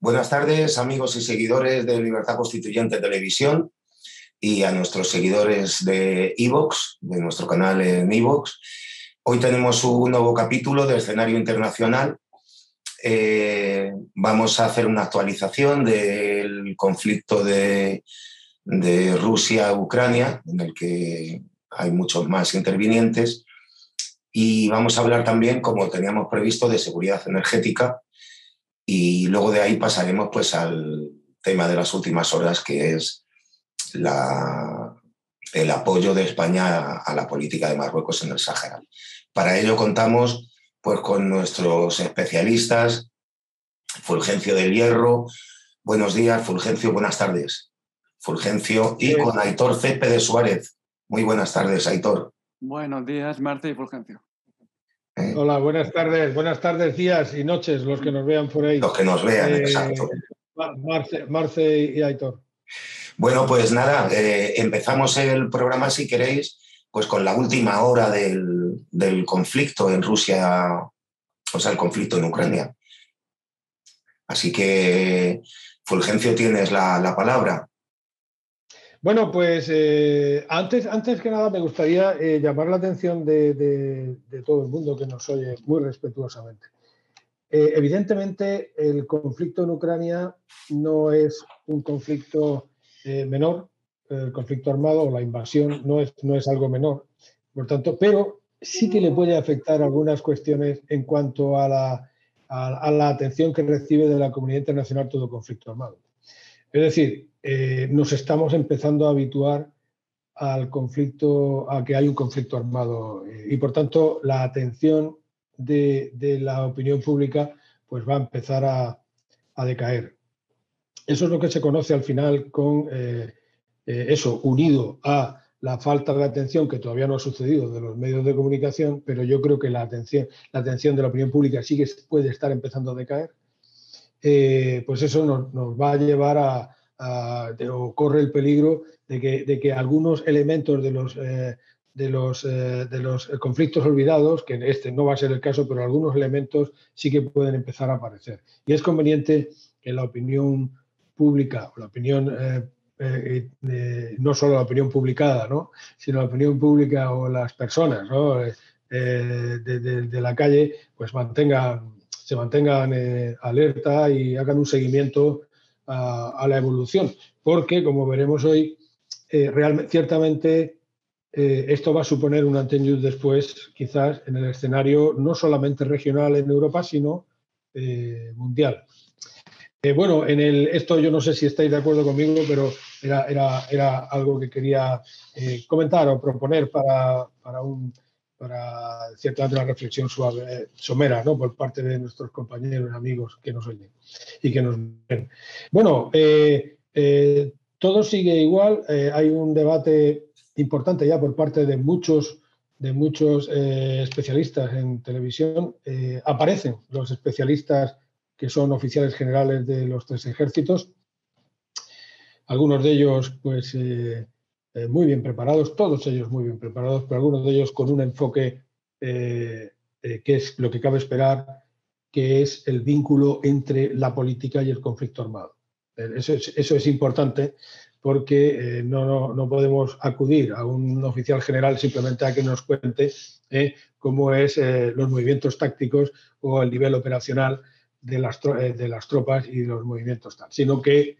Buenas tardes, amigos y seguidores de Libertad Constituyente Televisión y a nuestros seguidores de iVoox, de nuestro canal en iVoox. Hoy tenemos un nuevo capítulo de Escenario Internacional. Vamos a hacer una actualización del conflicto de Rusia-Ucrania, en el que hay muchos más intervinientes. Y vamos a hablar también, como teníamos previsto, de seguridad energética. Y luego de ahí pasaremos pues al tema de las últimas horas, que es el apoyo de España a la política de Marruecos en el Sáhara. Para ello contamos pues con nuestros especialistas, Fulgencio del Hierro. Buenos días, Fulgencio, buenas tardes. Fulgencio, y con Aitor Céspedes Suárez. Muy buenas tardes, Aitor. Buenos días, Marta y Fulgencio. Hola, buenas tardes, días y noches, los que nos vean por ahí. Los que nos vean, exacto. Marce y Aitor. Bueno, pues nada, empezamos el programa, si queréis, pues con la última hora del conflicto en Rusia, o sea, el conflicto en Ucrania. Así que, Fulgencio, tienes la palabra. Bueno, pues antes que nada me gustaría llamar la atención de todo el mundo que nos oye muy respetuosamente. Evidentemente, el conflicto en Ucrania no es un conflicto menor, el conflicto armado o la invasión no es algo menor, por tanto, pero sí que le puede afectar algunas cuestiones en cuanto a la atención que recibe de la comunidad internacional todo conflicto armado. Es decir, nos estamos empezando a habituar al conflicto, a que hay un conflicto armado y por tanto la atención de la opinión pública pues va a empezar a decaer. Eso es lo que se conoce al final con eso, unido a la falta de atención que todavía no ha sucedido de los medios de comunicación, pero yo creo que la atención de la opinión pública sí que puede estar empezando a decaer. Pues eso nos va a llevar o corre el peligro de que algunos elementos de los conflictos olvidados, que este no va a ser el caso, pero algunos elementos sí que pueden empezar a aparecer. Y es conveniente que la opinión pública, la opinión, no solo la opinión publicada, ¿no?, sino la opinión pública o las personas, ¿no?, de la calle, pues se mantengan alerta y hagan un seguimiento a la evolución. Porque, como veremos hoy, ciertamente esto va a suponer un antes y un después, quizás, en el escenario no solamente regional en Europa, sino mundial. Bueno, esto yo no sé si estáis de acuerdo conmigo, pero era algo que quería comentar o proponer para ciertamente una reflexión suave, somera, ¿no?, por parte de nuestros compañeros y amigos que nos oyen y que nos ven. Bueno, todo sigue igual. Hay un debate importante ya por parte de muchos especialistas en televisión. Aparecen los especialistas que son oficiales generales de los tres ejércitos, algunos de ellos pues muy bien preparados, todos ellos muy bien preparados, pero algunos de ellos con un enfoque que es lo que cabe esperar, que es el vínculo entre la política y el conflicto armado. Eso es importante porque no podemos acudir a un oficial general simplemente a que nos cuente cómo es los movimientos tácticos o el nivel operacional de las tropas y los movimientos tal, sino que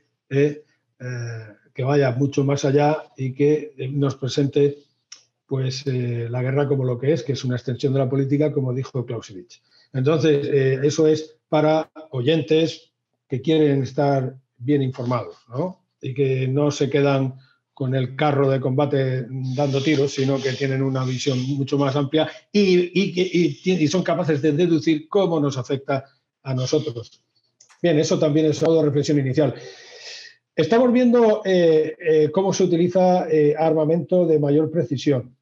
vaya mucho más allá y que nos presente pues la guerra como lo que es una extensión de la política, como dijo Clausewitz. Entonces, eso es para oyentes que quieren estar bien informados, ¿no?, y que no se quedan con el carro de combate dando tiros, sino que tienen una visión mucho más amplia y son capaces de deducir cómo nos afecta a nosotros. Bien, eso también es algo de reflexión inicial. Estamos viendo cómo se utiliza armamento de mayor precisión.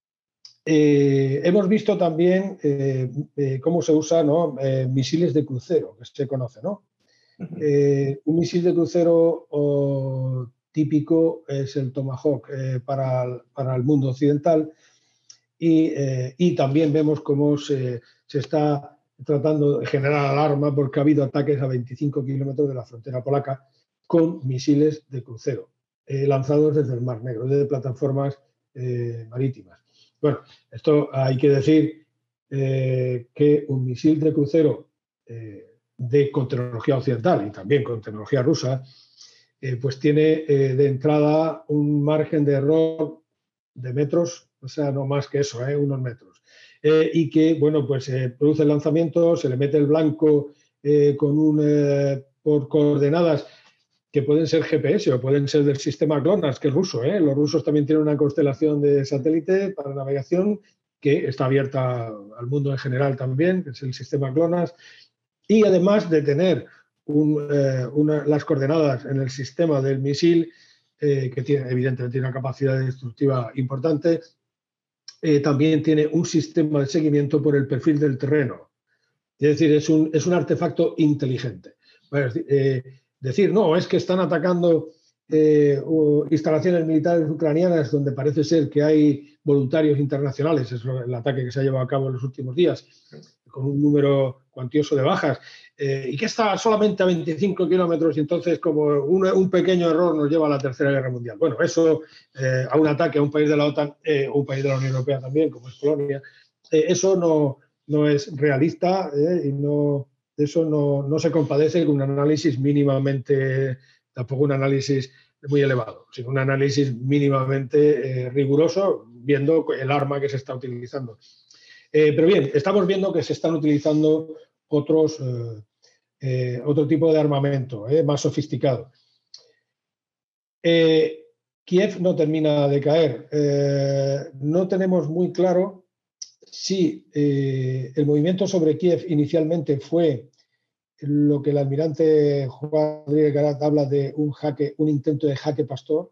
Hemos visto también cómo se usan, ¿no?, misiles de crucero, que se conoce, ¿no? Un misil de crucero típico es el Tomahawk para el mundo occidental y también vemos cómo se está tratando de generar alarma porque ha habido ataques a 25 kilómetros de la frontera polaca con misiles de crucero lanzados desde el Mar Negro, desde plataformas marítimas. Bueno, esto hay que decir que un misil de crucero con tecnología occidental y también con tecnología rusa, pues tiene de entrada un margen de error de metros, o sea, no más que eso, unos metros. Y que, bueno, pues produce el lanzamiento, se le mete el blanco por coordenadas que pueden ser GPS o pueden ser del sistema GLONASS, que es ruso. Los rusos también tienen una constelación de satélite para navegación que está abierta al mundo en general también, que es el sistema GLONASS. Y además de tener las coordenadas en el sistema del misil, que evidentemente tiene una capacidad destructiva importante, también tiene un sistema de seguimiento por el perfil del terreno. Es decir, es un artefacto inteligente. Decir, no, es que están atacando instalaciones militares ucranianas donde parece ser que hay voluntarios internacionales, es el ataque que se ha llevado a cabo en los últimos días, con un número cuantioso de bajas, y que está solamente a 25 kilómetros y entonces como un pequeño error nos lleva a la Tercera Guerra Mundial. Bueno, eso a un ataque a un país de la OTAN, un país de la Unión Europea también, como es Polonia, eso no es realista y eso no se compadece con un análisis mínimamente, tampoco un análisis muy elevado, sino un análisis mínimamente riguroso, viendo el arma que se está utilizando. Pero bien, estamos viendo que se están utilizando otro tipo de armamento, más sofisticado. Kiev no termina de caer. No tenemos muy claro si el movimiento sobre Kiev inicialmente fue lo que el almirante Juan Rodríguez Garat habla de un intento de jaque pastor,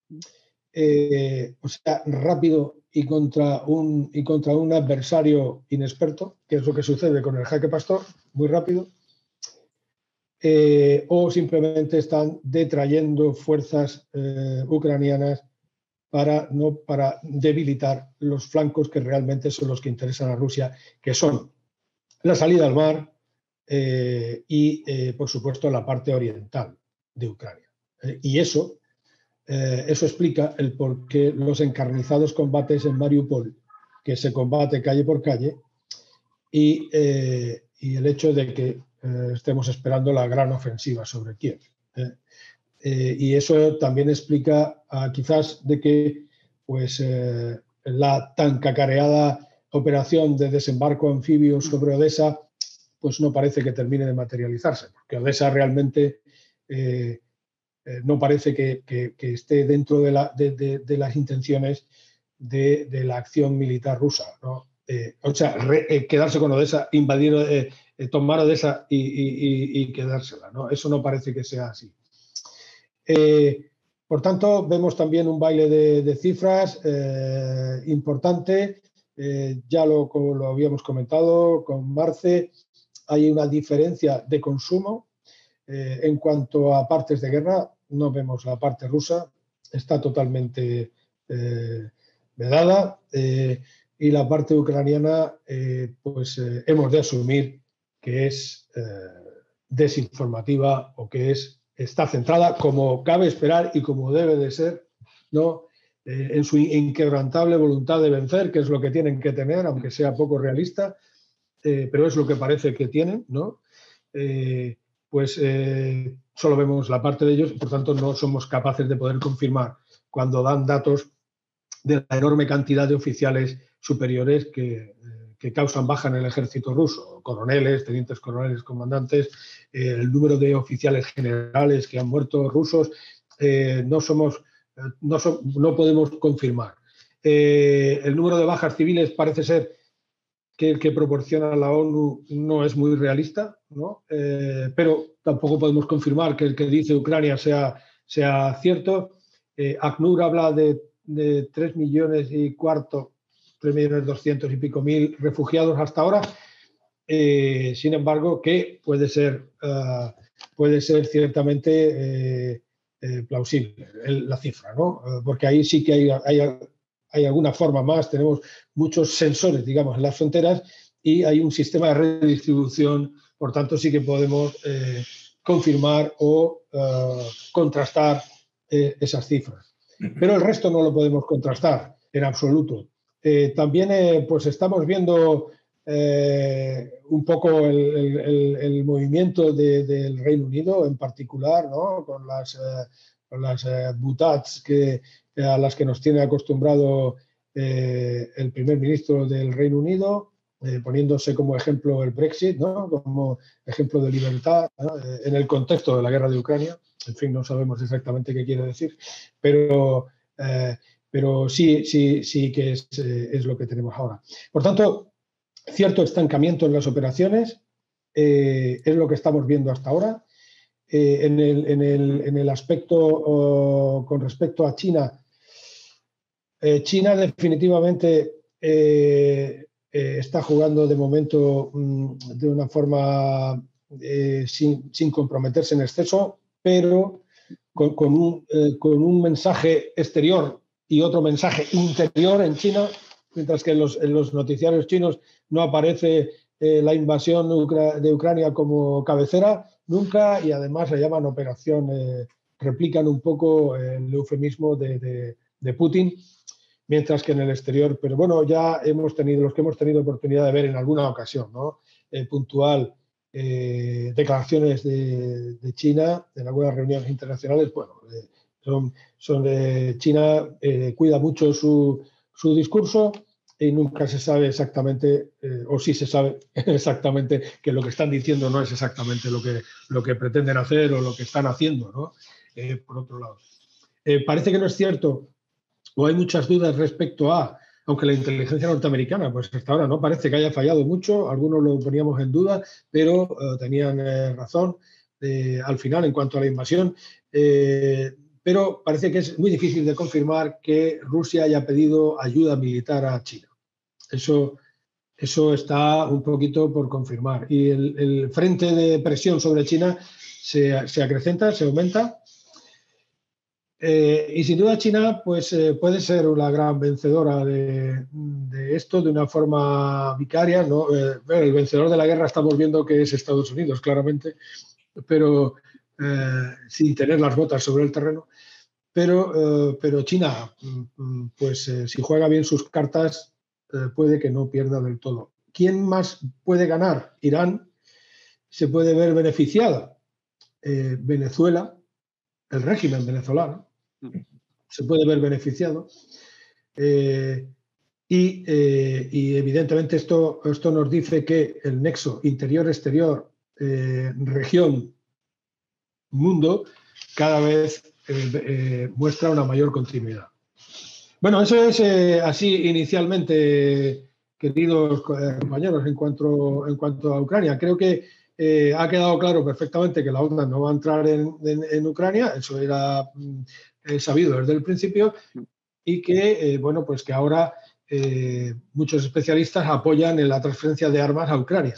o sea, rápido y contra un adversario inexperto, que es lo que sucede con el jaque pastor, muy rápido, o simplemente están detrayendo fuerzas ucranianas para debilitar los flancos que realmente son los que interesan a Rusia, que son la salida al mar y, por supuesto, la parte oriental de Ucrania. Y eso explica el por qué los encarnizados combates en Mariupol, que se combate calle por calle, y el hecho de que estemos esperando la gran ofensiva sobre Kiev. Y eso también explica quizás de que pues, la tan cacareada operación de desembarco anfibio sobre Odessa pues no parece que termine de materializarse, porque Odessa realmente no parece que esté dentro de las intenciones de la acción militar rusa, ¿no? O sea, quedarse con Odessa, invadir, tomar Odessa y quedársela, ¿no? Eso no parece que sea así. Por tanto, vemos también un baile de cifras importante. Ya lo habíamos comentado con Marce, hay una diferencia de consumo en cuanto a partes de guerra. No vemos la parte rusa, está totalmente vedada, y la parte ucraniana pues hemos de asumir que es desinformativa o que está centrada, como cabe esperar y como debe de ser, ¿no? En su inquebrantable voluntad de vencer, que es lo que tienen que tener, aunque sea poco realista, pero es lo que parece que tienen, ¿no? Pues solo vemos la parte de ellos y por tanto no somos capaces de poder confirmar cuando dan datos de la enorme cantidad de oficiales superiores que causan baja en el ejército ruso, coroneles, tenientes coroneles, comandantes, el número de oficiales generales que han muerto rusos, no podemos confirmar. El número de bajas civiles parece ser que el que proporciona la ONU no es muy realista, ¿no? Pero tampoco podemos confirmar que el que dice Ucrania sea cierto. ACNUR habla de 3,25 millones, 3,200,000 y pico refugiados hasta ahora. Sin embargo, que puede ser ciertamente plausible la cifra, ¿no? Porque ahí sí que hay alguna forma más, tenemos muchos sensores, digamos, en las fronteras y hay un sistema de redistribución, por tanto sí que podemos confirmar o contrastar esas cifras. Pero el resto no lo podemos contrastar en absoluto. También pues estamos viendo un poco el movimiento del Reino Unido en particular, ¿no? Con las boutades a las que nos tiene acostumbrado el primer ministro del Reino Unido, poniéndose como ejemplo el Brexit, ¿no? Como ejemplo de libertad, ¿no? En el contexto de la guerra de Ucrania. En fin, no sabemos exactamente qué quiere decir, pero sí que es lo que tenemos ahora. Por tanto, cierto estancamiento en las operaciones es lo que estamos viendo hasta ahora. En el aspecto con respecto a China, China definitivamente está jugando de momento de una forma sin comprometerse en exceso, pero con un mensaje exterior y otro mensaje interior en China, mientras que en los noticiarios chinos no aparece la invasión de Ucrania como cabecera nunca, y además le llaman operación, replican un poco el eufemismo de Putin, mientras que en el exterior, pero bueno, ya hemos tenido, los que hemos tenido oportunidad de ver en alguna ocasión, ¿no? Puntual, declaraciones de China en algunas reuniones internacionales, bueno, China cuida mucho su discurso y nunca se sabe exactamente, o sí se sabe exactamente que lo que están diciendo no es exactamente lo que pretenden hacer o lo que están haciendo, ¿no? Por otro lado. Parece que no es cierto, o hay muchas dudas respecto a, aunque la inteligencia norteamericana, pues hasta ahora no parece que haya fallado mucho, algunos lo poníamos en duda, pero tenían razón al final en cuanto a la invasión. Pero parece que es muy difícil de confirmar que Rusia haya pedido ayuda militar a China. Eso está un poquito por confirmar. Y el frente de presión sobre China se acrecenta, se aumenta. Y sin duda China pues, puede ser una gran vencedora de esto de una forma vicaria, ¿no? El vencedor de la guerra estamos viendo que es Estados Unidos, claramente, pero sin tener las botas sobre el terreno. Pero China, pues si juega bien sus cartas, puede que no pierda del todo. ¿Quién más puede ganar? Irán se puede ver beneficiada. Venezuela, el régimen venezolano, se puede ver beneficiado. Y evidentemente esto nos dice que el nexo interior-exterior, región, mundo, cada vez muestra una mayor continuidad. Bueno, eso es así inicialmente, queridos compañeros, en cuanto a Ucrania. Creo que ha quedado claro perfectamente que la OTAN no va a entrar en Ucrania, eso era sabido desde el principio, y que, bueno, pues que ahora muchos especialistas apoyan en la transferencia de armas a Ucrania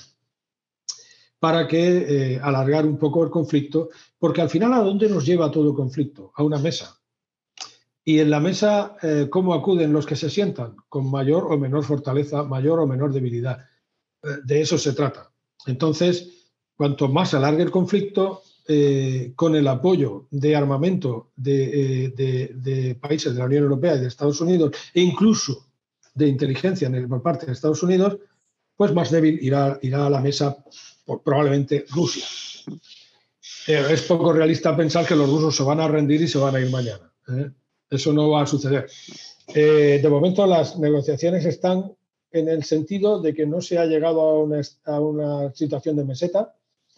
para que alargar un poco el conflicto, porque al final, ¿a dónde nos lleva todo conflicto? A una mesa. Y en la mesa, ¿cómo acuden los que se sientan? Con mayor o menor fortaleza, mayor o menor debilidad. De eso se trata. Entonces, cuanto más se alargue el conflicto, con el apoyo de armamento de países de la Unión Europea y de Estados Unidos, e incluso de inteligencia por parte de Estados Unidos, pues más débil irá a la mesa probablemente Rusia. Es poco realista pensar que los rusos se van a rendir y se van a ir mañana. Eso no va a suceder. De momento las negociaciones están en el sentido de que no se ha llegado a una situación de meseta.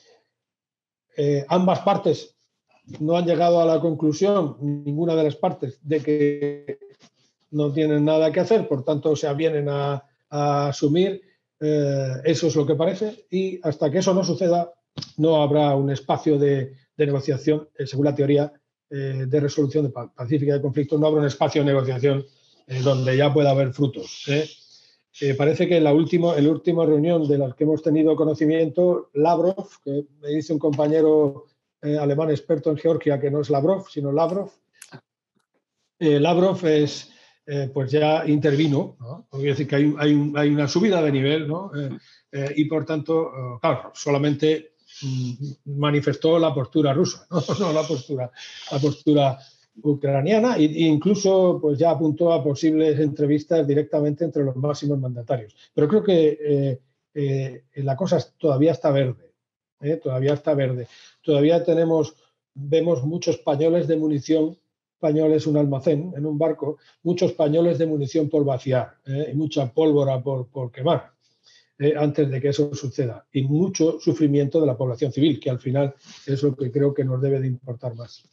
Ambas partes no han llegado a la conclusión, ninguna de las partes, de que no tienen nada que hacer, por tanto se avienen a asumir. Eso es lo que parece, y hasta que eso no suceda no habrá un espacio de negociación, según la teoría de resolución pacífica de conflictos, no habrá un espacio de negociación donde ya pueda haber frutos. Parece que en la última reunión de las que hemos tenido conocimiento, Lavrov, que me dice un compañero alemán experto en Georgia que no es Lavrov, sino Lavrov. Lavrov es pues ya intervino, ¿no? Quiere decir que hay una subida de nivel, ¿no? Y por tanto, claro, solamente manifestó la postura rusa, ¿no? No la postura ucraniana, e incluso pues ya apuntó a posibles entrevistas directamente entre los máximos mandatarios. Pero creo que la cosa todavía está verde, todavía está verde. Todavía vemos muchos pañoles de munición. Pañol es un almacén en un barco, muchos pañoles de munición por vaciar, y mucha pólvora por quemar, antes de que eso suceda, y mucho sufrimiento de la población civil, que al final es lo que creo que nos debe de importar más.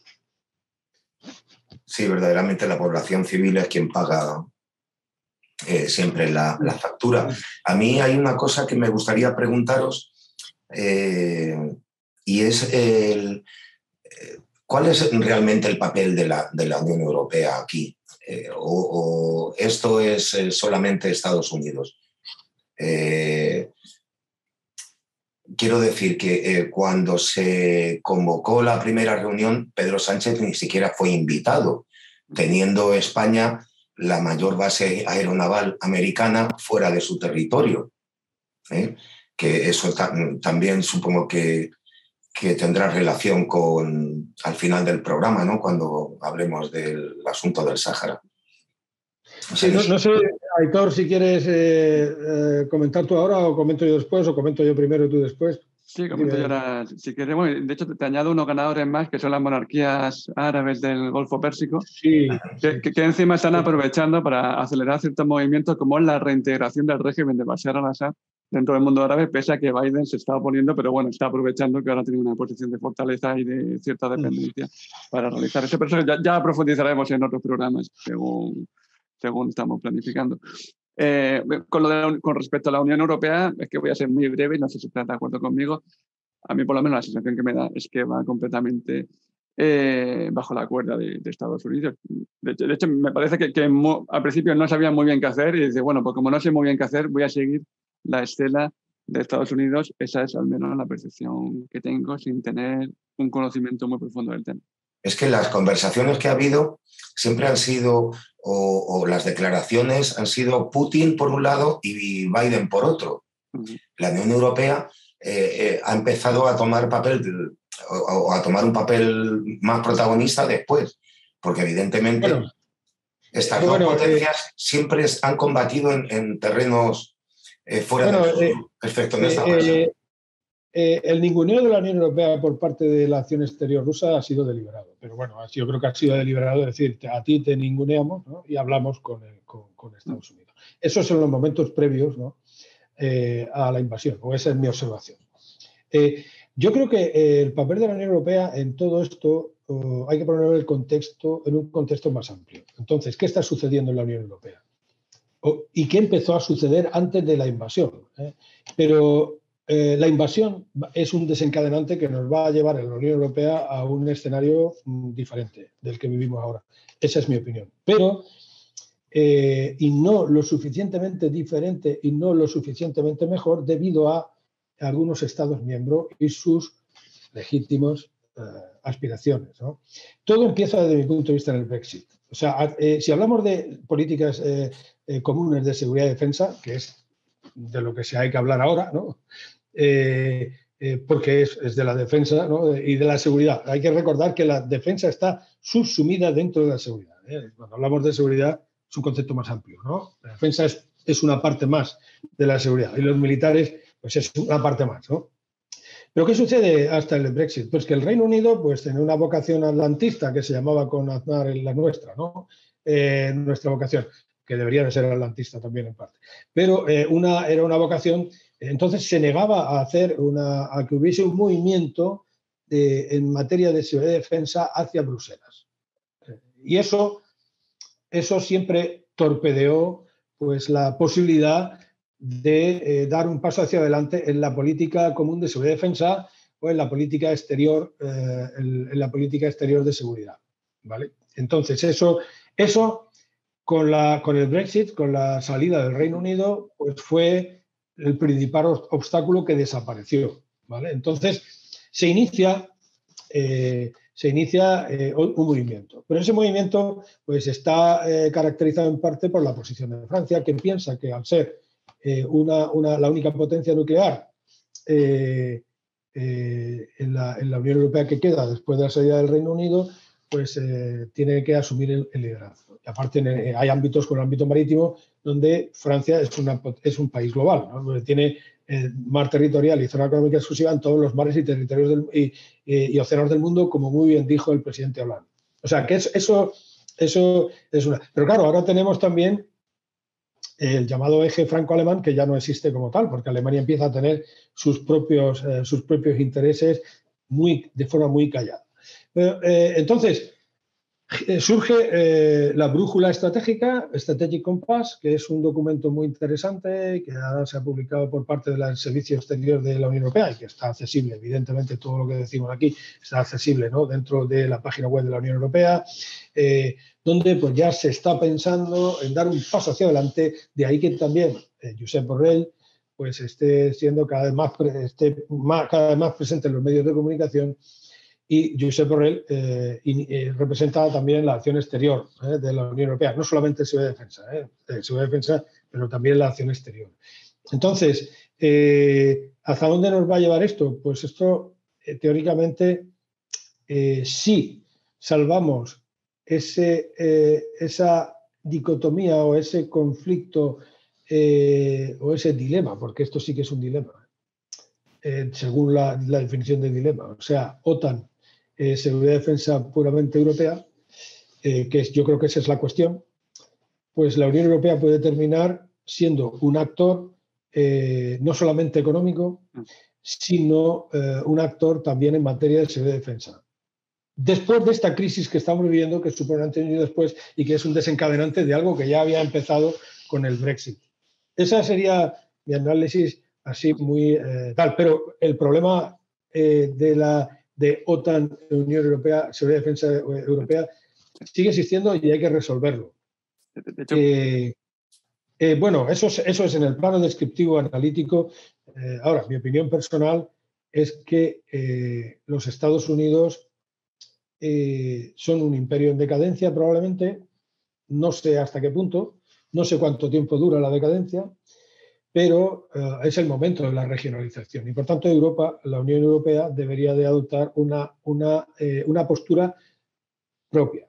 Sí, verdaderamente la población civil es quien paga siempre la factura. A mí hay una cosa que me gustaría preguntaros, y es ¿cuál es realmente el papel de la Unión Europea aquí? ¿O esto es solamente Estados Unidos? Quiero decir que cuando se convocó la primera reunión, Pedro Sánchez ni siquiera fue invitado, teniendo España la mayor base aeronaval americana fuera de su territorio. Que eso también supongo que tendrá relación con al final del programa, ¿no? Cuando hablemos del asunto del Sáhara. Sí, no sé, Aitor, si quieres comentar tú ahora o comento yo después, o comento yo primero y tú después. Sí, comento yo ahora, si quieres. Bueno, de hecho, te añado unos ganadores más, que son las monarquías árabes del Golfo Pérsico, sí, que encima están aprovechando para acelerar ciertos movimientos, como es la reintegración del régimen de Bashar al-Assad dentro del mundo árabe, pese a que Biden se está oponiendo, pero bueno, está aprovechando que ahora tiene una posición de fortaleza y de cierta dependencia para realizar eso. Pero eso ya profundizaremos en otros programas, según estamos planificando. Con respecto a la Unión Europea, es que voy a ser muy breve, no sé si estás de acuerdo conmigo. A mí, por lo menos, la sensación que me da es que va completamente bajo la cuerda de Estados Unidos. De hecho, me parece que al principio no sabía muy bien qué hacer y dice, bueno, pues como no sé muy bien qué hacer, voy a seguir la estela de Estados Unidos. Esa es al menos la percepción que tengo, sin tener un conocimiento muy profundo del tema. Es que las conversaciones que ha habido siempre han sido, o las declaraciones han sido Putin por un lado y Biden por otro. La Unión Europea ha empezado a tomar a tomar un papel más protagonista después, porque evidentemente estas dos potencias siempre han combatido en terrenos fuera del perfecto en esta ocasión. El ninguneo de la Unión Europea por parte de la acción exterior rusa ha sido deliberado. Pero bueno, yo creo que ha sido deliberado decir, a ti te ninguneamos, ¿no? Y hablamos con Estados Unidos. Esos son los momentos previos, ¿no? A la invasión, o esa es mi observación. Yo creo que el papel de la Unión Europea en todo esto hay que ponerlo en un contexto más amplio. Entonces, ¿qué está sucediendo en la Unión Europea? ¿Y qué empezó a suceder antes de la invasión? Pero la invasión es un desencadenante que nos va a llevar en la Unión Europea a un escenario diferente del que vivimos ahora. Esa es mi opinión. Pero, y no lo suficientemente diferente y no lo suficientemente mejor debido a algunos Estados miembros y sus legítimos aspiraciones, ¿no? Todo empieza desde mi punto de vista en el Brexit. O sea, si hablamos de políticas comunes de seguridad y defensa, que es de lo que se hay que hablar ahora, ¿no? Porque es de la defensa, ¿no? Y de la seguridad. Hay que recordar que la defensa está subsumida dentro de la seguridad. Cuando hablamos de seguridad es un concepto más amplio, ¿no? La defensa es una parte más de la seguridad y los militares pues es una parte más, ¿no? ¿Pero qué sucede hasta el Brexit? Pues que el Reino Unido pues tenía una vocación atlantista que se llamaba con Aznar la nuestra, ¿no? Nuestra vocación, que debería de ser atlantista también en parte. Pero era una vocación, entonces se negaba a que hubiese un movimiento en materia de seguridad y defensa hacia Bruselas. Y eso siempre torpedeó pues la posibilidad de dar un paso hacia adelante en la política común de seguridad y defensa o en la política exterior, de seguridad, ¿vale? Entonces, eso con el Brexit, con la salida del Reino Unido, pues fue el principal obstáculo que desapareció, ¿vale? Entonces, se inicia se inicia un movimiento. Pero ese movimiento pues, está caracterizado en parte por la posición de Francia, que piensa que al ser la única potencia nuclear en la Unión Europea que queda después de la salida del Reino Unido, pues tiene que asumir el liderazgo. Y aparte hay ámbitos como el ámbito marítimo donde Francia es un país global, ¿no? Donde tiene mar territorial y zona económica exclusiva en todos los mares y territorios y océanos del mundo, como muy bien dijo el presidente Hollande. O sea, que eso es una... Pero claro, ahora tenemos también el llamado eje franco-alemán, que ya no existe como tal, porque Alemania empieza a tener sus propios intereses de forma muy callada. Entonces, surge la brújula estratégica, Strategic Compass, que es un documento muy interesante que ahora se ha publicado por parte del Servicio Exterior de la Unión Europea y que está accesible, evidentemente todo lo que decimos aquí está accesible, ¿no?, dentro de la página web de la Unión Europea, donde pues, ya se está pensando en dar un paso hacia adelante, de ahí que también Josep Borrell pues, esté siendo cada vez más presente en los medios de comunicación. Y Josep Borrell representa también la acción exterior de la Unión Europea, no solamente seguridad y defensa, pero también la acción exterior. Entonces, ¿hasta dónde nos va a llevar esto? Pues esto, teóricamente, si salvamos esa dicotomía o ese conflicto o ese dilema, porque esto sí que es un dilema, según la definición de dilema, o sea, OTAN, seguridad y defensa puramente europea, yo creo que esa es la cuestión, pues la Unión Europea puede terminar siendo un actor no solamente económico, sino un actor también en materia de seguridad y defensa. Después de esta crisis que estamos viviendo, que supone antes y después, y que es un desencadenante de algo que ya había empezado con el Brexit. Esa sería mi análisis así muy tal. Pero el problema de OTAN, Unión Europea, seguridad y defensa europea, sigue existiendo y hay que resolverlo. De hecho, bueno, eso es en el plano descriptivo analítico. Ahora, mi opinión personal es que los Estados Unidos son un imperio en decadencia probablemente, no sé hasta qué punto, no sé cuánto tiempo dura la decadencia, pero es el momento de la regionalización y por tanto la Unión Europea debería de adoptar una postura propia.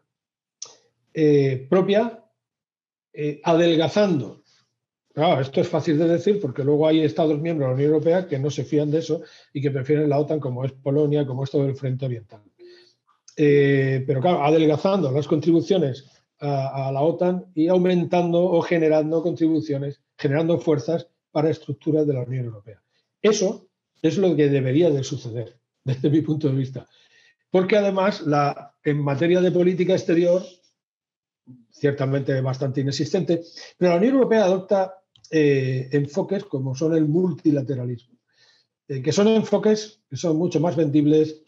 Adelgazando. Claro, esto es fácil de decir porque luego hay Estados miembros de la Unión Europea que no se fían de eso y que prefieren la OTAN, como es Polonia, como es todo el Frente Oriental. Pero claro, adelgazando las contribuciones a la OTAN y aumentando o generando contribuciones, generando fuerzas para estructuras de la Unión Europea. Eso es lo que debería de suceder, desde mi punto de vista. Porque además, en materia de política exterior, ciertamente bastante inexistente, pero la Unión Europea adopta enfoques como son el multilateralismo, que son enfoques que son mucho más vendibles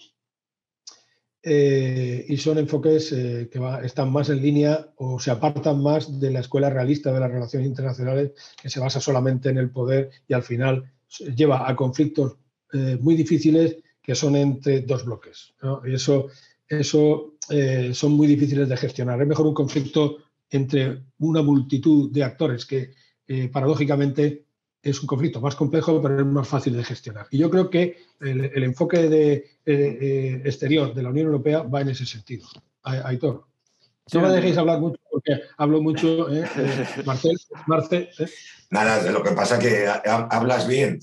y son enfoques que están más en línea o se apartan más de la escuela realista de las relaciones internacionales, que se basa solamente en el poder y al final lleva a conflictos muy difíciles que son entre dos bloques, ¿no? Y eso son muy difíciles de gestionar. Es mejor un conflicto entre una multitud de actores que paradójicamente es un conflicto más complejo, pero es más fácil de gestionar. Y yo creo que el enfoque exterior de la Unión Europea va en ese sentido. Aitor. No me dejéis hablar mucho porque hablo mucho, Marcel. Nada, lo que pasa es que hablas bien.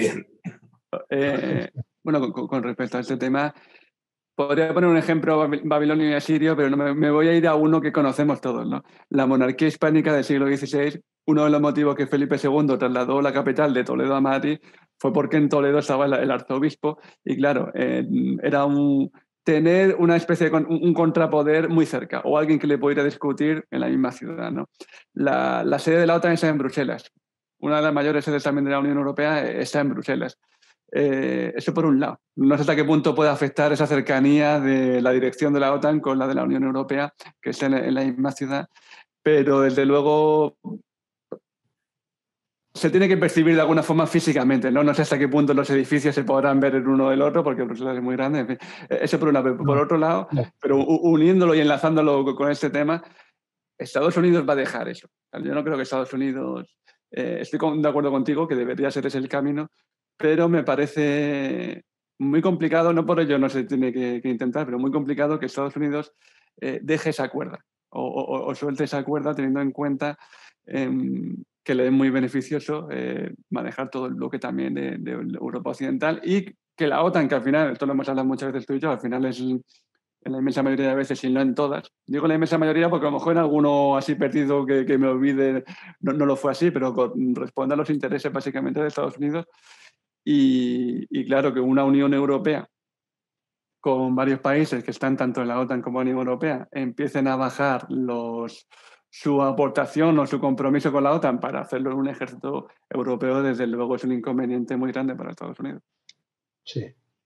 Bueno, con respecto a este tema, podría poner un ejemplo babilonio y asirio, pero no me voy a ir a uno que conocemos todos, ¿no? La monarquía hispánica del siglo XVI, uno de los motivos que Felipe II trasladó la capital de Toledo a Madrid fue porque en Toledo estaba el arzobispo y claro, era tener una especie de un contrapoder muy cerca o alguien que le pudiera discutir en la misma ciudad, ¿no? La sede de la OTAN está en Bruselas. Una de las mayores sedes también de la Unión Europea está en Bruselas. Eso por un lado. No sé hasta qué punto puede afectar esa cercanía de la dirección de la OTAN con la de la Unión Europea, que está en la misma ciudad, pero desde luego se tiene que percibir de alguna forma físicamente, ¿no? No sé hasta qué punto los edificios se podrán ver el uno del otro, porque Bruselas es muy grande, en fin. Eso por una vez. Por otro lado, pero uniéndolo y enlazándolo con este tema, Estados Unidos va a dejar eso. Yo no creo que Estados Unidos... estoy de acuerdo contigo que debería ser ese el camino, pero me parece muy complicado, no por ello no se tiene que intentar, pero muy complicado que Estados Unidos deje esa cuerda o suelte esa cuerda teniendo en cuenta que le es muy beneficioso manejar todo el bloque también de Europa Occidental y que la OTAN, que al final, esto lo hemos hablado muchas veces tú y yo, al final es en la inmensa mayoría de veces y no en todas. Digo la inmensa mayoría porque a lo mejor en alguno así perdido que me olvide no lo fue así, pero responde a los intereses básicamente de Estados Unidos y claro que una Unión Europea con varios países que están tanto en la OTAN como en la Unión Europea empiecen a bajar su aportación o su compromiso con la OTAN para hacerlo en un ejército europeo, desde luego es un inconveniente muy grande para Estados Unidos. Sí.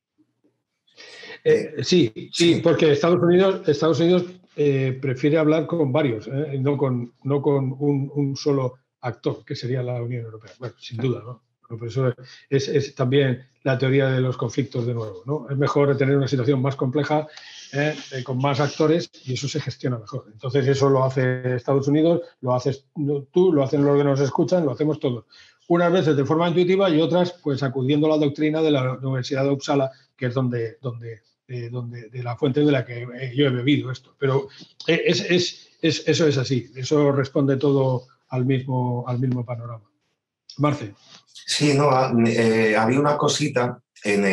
Sí, porque Estados Unidos prefiere hablar con varios, no con un solo actor, que sería la Unión Europea. Bueno, sin duda, ¿no? Pero por eso es también la teoría de los conflictos de nuevo, ¿no? Es mejor tener una situación más compleja, con más actores, y eso se gestiona mejor. Entonces eso lo hace Estados Unidos, lo haces tú, lo hacen los que nos escuchan, lo hacemos todos. Unas veces de forma intuitiva y otras pues acudiendo a la doctrina de la Universidad de Uppsala, que es de la fuente de la que yo he bebido esto. Pero eso es así, eso responde todo al mismo panorama. Marce. Sí, no, había una cosita en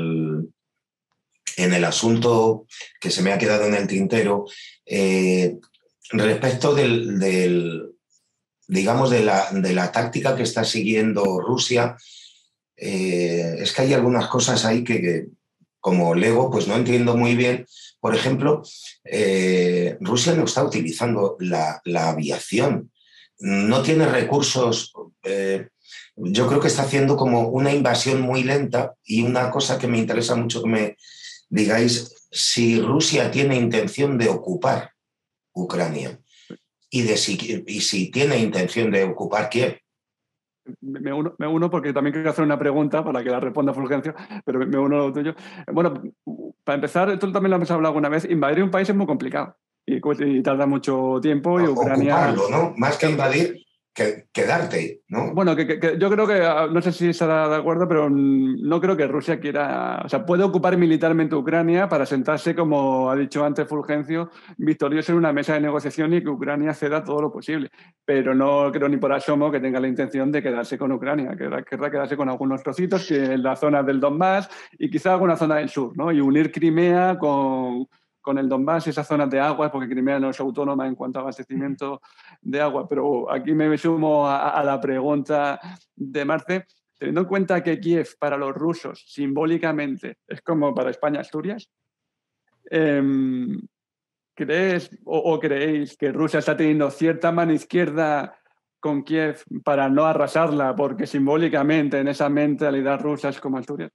el asunto que se me ha quedado en el tintero respecto digamos, de la táctica que está siguiendo Rusia. Es que hay algunas cosas ahí que como lego, pues no entiendo muy bien. Por ejemplo, Rusia no está utilizando la aviación, no tiene recursos. Yo creo que está haciendo como una invasión muy lenta, y una cosa que me interesa mucho que me digáis, si Rusia tiene intención de ocupar Ucrania y si tiene intención de ocupar Kiev. Me uno porque también quiero hacer una pregunta para que la responda Fulgencio, pero me uno a lo tuyo. Bueno, para empezar, esto también lo hemos hablado alguna vez, invadir un país es muy complicado y tarda mucho tiempo y Ucrania... Ocuparlo, ¿no? Más que invadir, quedarte, ¿no? Bueno, yo creo que, no sé si estará de acuerdo, pero no creo que Rusia quiera... O sea, puede ocupar militarmente Ucrania para sentarse, como ha dicho antes Fulgencio, victorioso en una mesa de negociación y que Ucrania ceda todo lo posible. Pero no creo ni por asomo que tenga la intención de quedarse con Ucrania. Querrá quedarse con algunos trocitos que en la zona del Donbass y quizá alguna zona del sur, ¿no? Y unir Crimea con el Donbass, esas zonas de aguas, porque Crimea no es autónoma en cuanto a abastecimiento de agua. Pero aquí me sumo a la pregunta de Marce. Teniendo en cuenta que Kiev para los rusos simbólicamente es como para España Asturias, ¿crees o creéis que Rusia está teniendo cierta mano izquierda con Kiev para no arrasarla, porque simbólicamente en esa mentalidad rusa es como Asturias?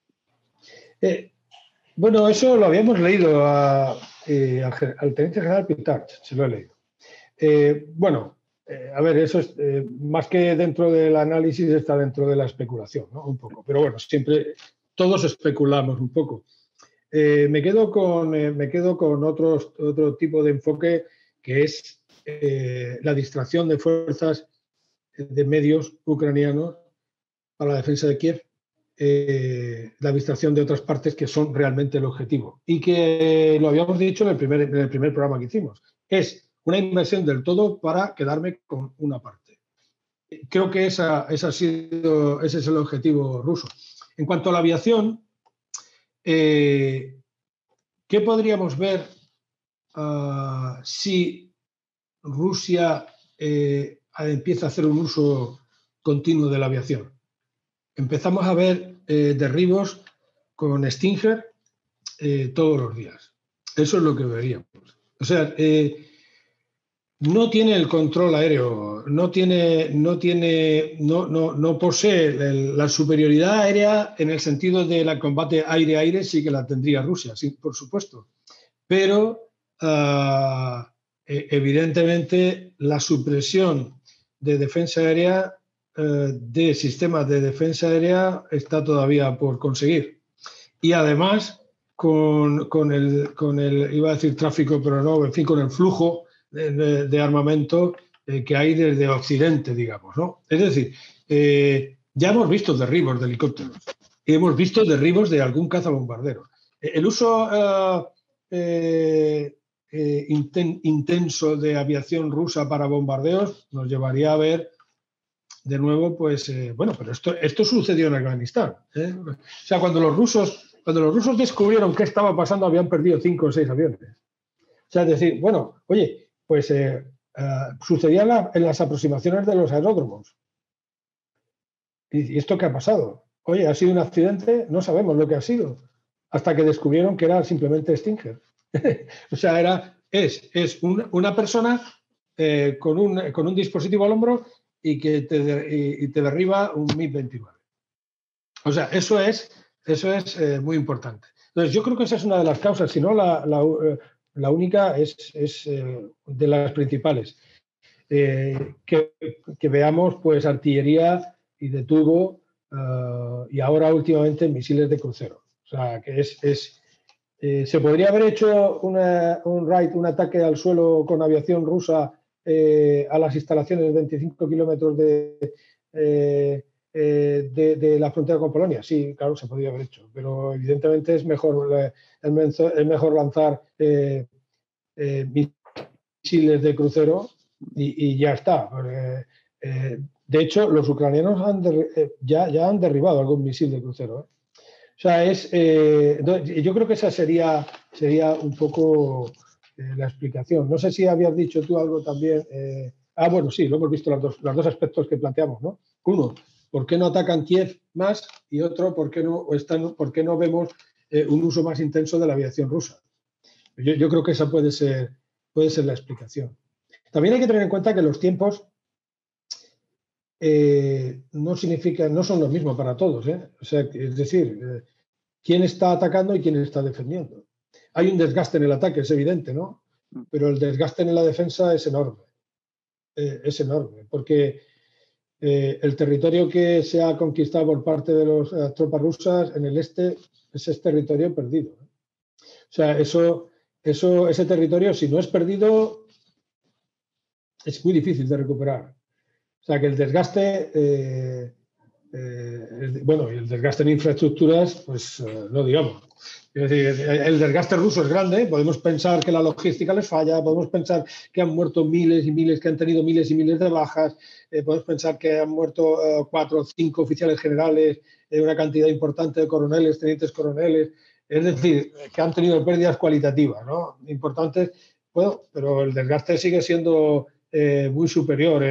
Bueno, eso lo habíamos leído al teniente general Pitarch, se lo he leído. Bueno, a ver, eso es más que dentro del análisis, está dentro de la especulación, ¿no? Un poco. Pero bueno, siempre todos especulamos un poco. Me quedo con otro tipo de enfoque, que es la distracción de fuerzas de medios ucranianos para la defensa de Kiev, la distracción de otras partes que son realmente el objetivo. Y que lo habíamos dicho en el primer programa que hicimos. Es una inversión del todo para quedarme con una parte. Creo que ese es el objetivo ruso. En cuanto a la aviación, ¿qué podríamos ver si Rusia empieza a hacer un uso continuo de la aviación? Empezamos a ver derribos con Stinger todos los días. Eso es lo que veríamos. O sea, no tiene el control aéreo, no posee la superioridad aérea en el sentido del combate aire-aire, sí que la tendría Rusia, sí, por supuesto. Pero evidentemente la supresión de defensa aérea de sistemas de defensa aérea está todavía por conseguir. Y además, con el, iba a decir tráfico, pero no, en fin, con el flujo de armamento que hay desde Occidente, digamos, ¿no? Es decir, ya hemos visto derribos de helicópteros y hemos visto derribos de algún cazabombardero. El uso intenso de aviación rusa para bombardeos nos llevaría a ver de nuevo, pues, bueno, pero esto sucedió en Afganistán. O sea, cuando los rusos descubrieron qué estaba pasando, habían perdido 5 o 6 aviones. O sea, es decir, bueno, oye, pues sucedía en las aproximaciones de los aeródromos. ¿Y esto qué ha pasado? Oye, ¿ha sido un accidente? No sabemos lo que ha sido, hasta que descubrieron que era simplemente Stinger. O sea, es una persona con un dispositivo al hombro y que te derriba un MiG-29. O sea, eso es muy importante. Entonces, yo creo que esa es una de las causas, si no la única es de las principales. Que veamos pues artillería y de tubo y ahora últimamente misiles de crucero. O sea, que se podría haber hecho un ataque al suelo con aviación rusa a las instalaciones de 25 kilómetros de la frontera con Polonia. Sí, claro, se podría haber hecho, pero evidentemente es mejor lanzar misiles de crucero y ya está. De hecho, los ucranianos ya han derribado algún misil de crucero. O sea, yo creo que esa sería un poco la explicación. No sé si habías dicho tú algo también. Bueno, sí, lo hemos visto los dos aspectos que planteamos, ¿no? Uno, ¿por qué no atacan Kiev más? Y otro, ¿por qué no vemos un uso más intenso de la aviación rusa? Yo creo que esa puede ser la explicación. También hay que tener en cuenta que los tiempos no son lo mismo para todos. O sea, es decir, quién está atacando y quién está defendiendo. Hay un desgaste en el ataque, es evidente, ¿no? Pero el desgaste en la defensa es enorme. Es enorme, porque el territorio que se ha conquistado por parte de las tropas rusas en el este es territorio perdido. O sea, ese territorio, si no es perdido, es muy difícil de recuperar. O sea, que el desgaste, el desgaste en infraestructuras, pues no digamos. Es decir, el desgaste ruso es grande, podemos pensar que la logística les falla, podemos pensar que han muerto miles y miles, que han tenido miles y miles de bajas, podemos pensar que han muerto 4 o 5 oficiales generales, una cantidad importante de coroneles, tenientes coroneles, es decir, que han tenido pérdidas cualitativas, ¿no? Importantes, bueno, pero el desgaste sigue siendo muy superior.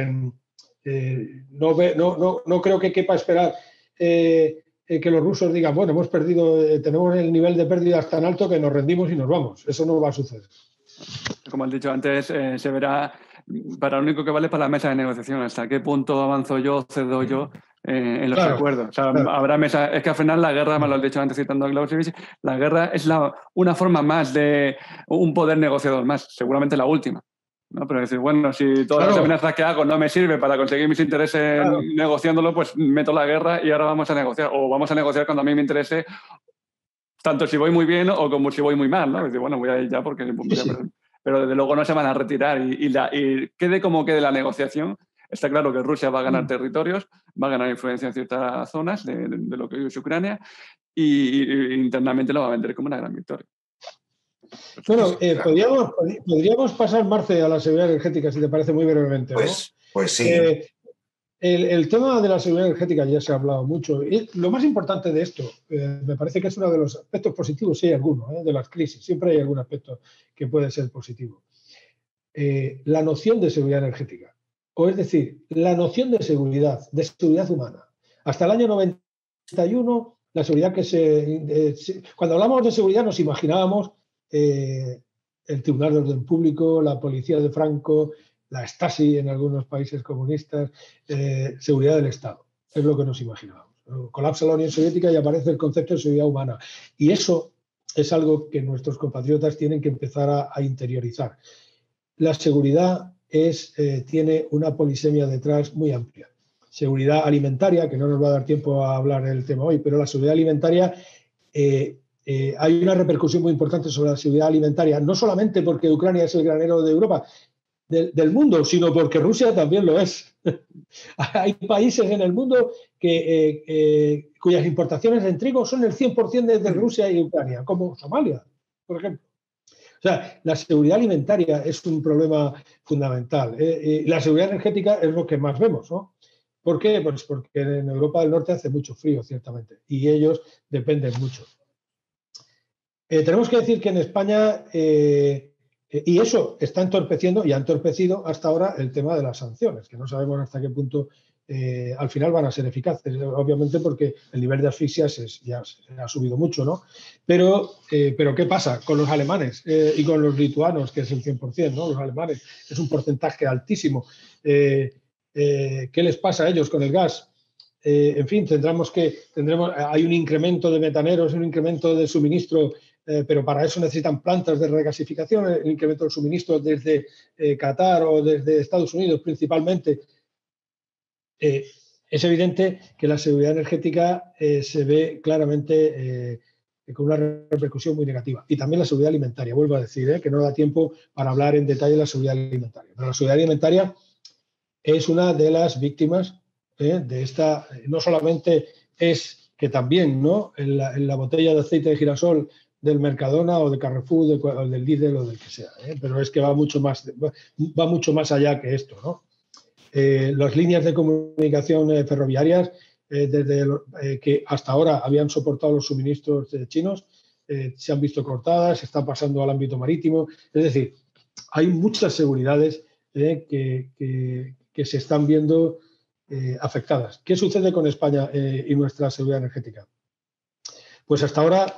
No creo que quepa esperar que los rusos digan, bueno, hemos perdido, tenemos el nivel de pérdidas tan alto que nos rendimos y nos vamos. Eso no va a suceder. Como has dicho antes, se verá para lo único que vale para la mesa de negociación, hasta qué punto avanzo yo, cedo yo en los acuerdos. O sea, habrá mesa. Es que al final la guerra, me lo has dicho antes citando a Clausewitz, la guerra es una forma más de un poder negociador más, seguramente la última. ¿No? Pero decir, bueno, si todas las amenazas que hago no me sirven para conseguir mis intereses negociándolo, pues meto la guerra y ahora vamos a negociar. O vamos a negociar cuando a mí me interese, tanto si voy muy bien o como si voy muy mal, ¿no? Decir, bueno, voy a ir ya porque... Sí. Pero desde luego no se van a retirar y quede como quede la negociación. Está claro que Rusia va a ganar territorios, va a ganar influencia en ciertas zonas de lo que hoy es Ucrania y internamente lo va a vender como una gran victoria. Bueno, podríamos pasar, Marce, a la seguridad energética, si te parece, muy brevemente, ¿no? Pues sí. El tema de la seguridad energética ya se ha hablado mucho. Y lo más importante de esto, me parece que es uno de los aspectos positivos, si hay alguno, de las crisis. Siempre hay algún aspecto que puede ser positivo. La noción de seguridad energética. O es decir, la noción de seguridad humana. Hasta el año 91, la seguridad cuando hablamos de seguridad nos imaginábamos el Tribunal de Orden Público, la policía de Franco, la Stasi en algunos países comunistas, seguridad del Estado. Es lo que nos imaginábamos. Colapsa la Unión Soviética y aparece el concepto de seguridad humana. Y eso es algo que nuestros compatriotas tienen que empezar a interiorizar. La seguridad tiene una polisemia detrás muy amplia. seguridad alimentaria, que no nos va a dar tiempo a hablar del tema hoy, pero la seguridad alimentaria, hay una repercusión muy importante sobre la seguridad alimentaria, no solamente porque Ucrania es el granero de Europa, del mundo, sino porque Rusia también lo es. Hay países en el mundo cuyas importaciones en trigo son el 100% de Rusia y Ucrania, como Somalia, por ejemplo. O sea, la seguridad alimentaria es un problema fundamental. La seguridad energética es lo que más vemos, ¿no? ¿Por qué? Pues porque en Europa del Norte hace mucho frío, ciertamente, y ellos dependen mucho. Tenemos que decir que en España, y eso está entorpeciendo y ha entorpecido hasta ahora el tema de las sanciones, que no sabemos hasta qué punto al final van a ser eficaces, obviamente porque el nivel de asfixia ya ha subido mucho, ¿no? Pero ¿qué pasa con los alemanes y con los lituanos, que es el 100%, ¿no? Los alemanes es un porcentaje altísimo. ¿Qué les pasa a ellos con el gas? En fin, hay un incremento de metaneros, un incremento de suministro, pero para eso necesitan plantas de regasificación, el incremento del suministro desde Qatar o desde Estados Unidos principalmente. Es evidente que la seguridad energética se ve claramente con una repercusión muy negativa. Y también la seguridad alimentaria, vuelvo a decir, que no da tiempo para hablar en detalle de la seguridad alimentaria. Pero la seguridad alimentaria es una de las víctimas de esta, no solamente es que también, ¿no? en la botella de aceite de girasol del Mercadona o de Carrefour o del Lidl o del que sea, pero es que va mucho más allá que esto, ¿no? Las líneas de comunicación ferroviarias, que hasta ahora habían soportado los suministros chinos, se han visto cortadas, se está pasando al ámbito marítimo. Es decir, hay muchas seguridades que se están viendo afectadas. ¿Qué sucede con España y nuestra seguridad energética? Pues hasta ahora,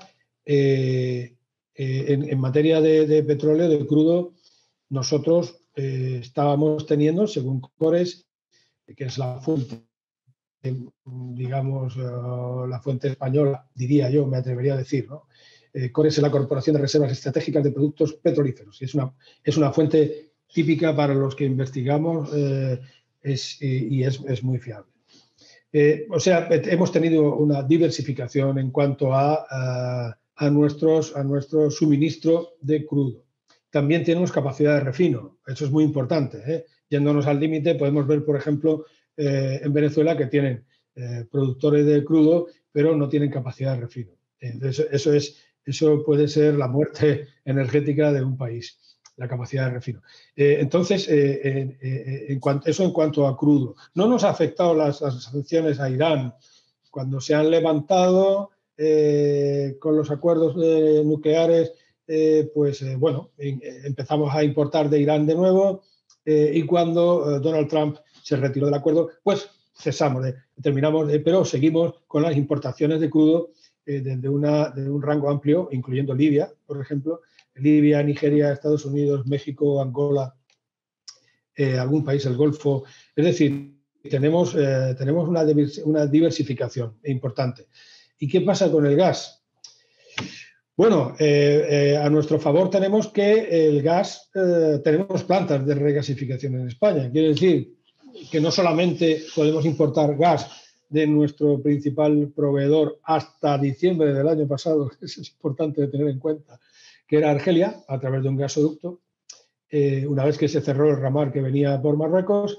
en materia de petróleo, de crudo, nosotros estábamos teniendo, según Cores, que es la fuente, digamos, la fuente española, diría yo, me atrevería a decir, ¿no? Cores es la Corporación de Reservas Estratégicas de Productos Petrolíferos y es una fuente típica para los que investigamos y es muy fiable. O sea, hemos tenido una diversificación en cuanto a nuestro suministro de crudo. También tenemos capacidad de refino, eso es muy importante. Yéndonos al límite, podemos ver, por ejemplo, en Venezuela que tienen productores de crudo, pero no tienen capacidad de refino. Entonces, eso puede ser la muerte energética de un país, la capacidad de refino. Entonces, eso en cuanto a crudo. No nos ha afectado las sanciones a Irán cuando se han levantado con los acuerdos nucleares. Bueno, empezamos a importar de Irán de nuevo y cuando Donald Trump se retiró del acuerdo, pues cesamos, pero seguimos con las importaciones de crudo de un rango amplio, incluyendo Libia, por ejemplo, Libia, Nigeria, Estados Unidos, México, Angola, algún país del Golfo. Es decir, tenemos una diversificación importante. ¿Y qué pasa con el gas? Bueno, a nuestro favor tenemos que el gas, tenemos plantas de regasificación en España. Quiere decir que no solamente podemos importar gas de nuestro principal proveedor hasta diciembre del año pasado, eso es importante de tener en cuenta, que era Argelia, a través de un gasoducto, una vez que se cerró el ramal que venía por Marruecos,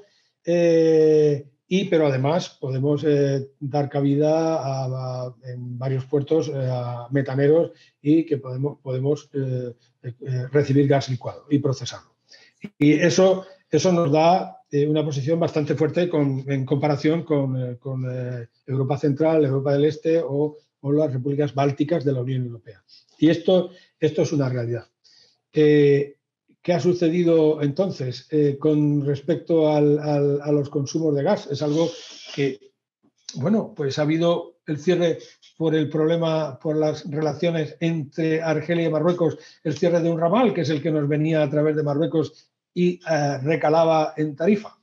pero además podemos dar cabida en varios puertos a metaneros y que podemos recibir gas licuado y procesarlo. Y eso nos da una posición bastante fuerte en comparación con Europa Central, Europa del Este o las repúblicas bálticas de la Unión Europea. Y esto es una realidad. ¿Qué ha sucedido entonces con respecto a los consumos de gas? Es algo que, bueno, pues ha habido el cierre por el problema, por las relaciones entre Argelia y Marruecos, el cierre de un ramal, que es el que nos venía a través de Marruecos y recalaba en Tarifa.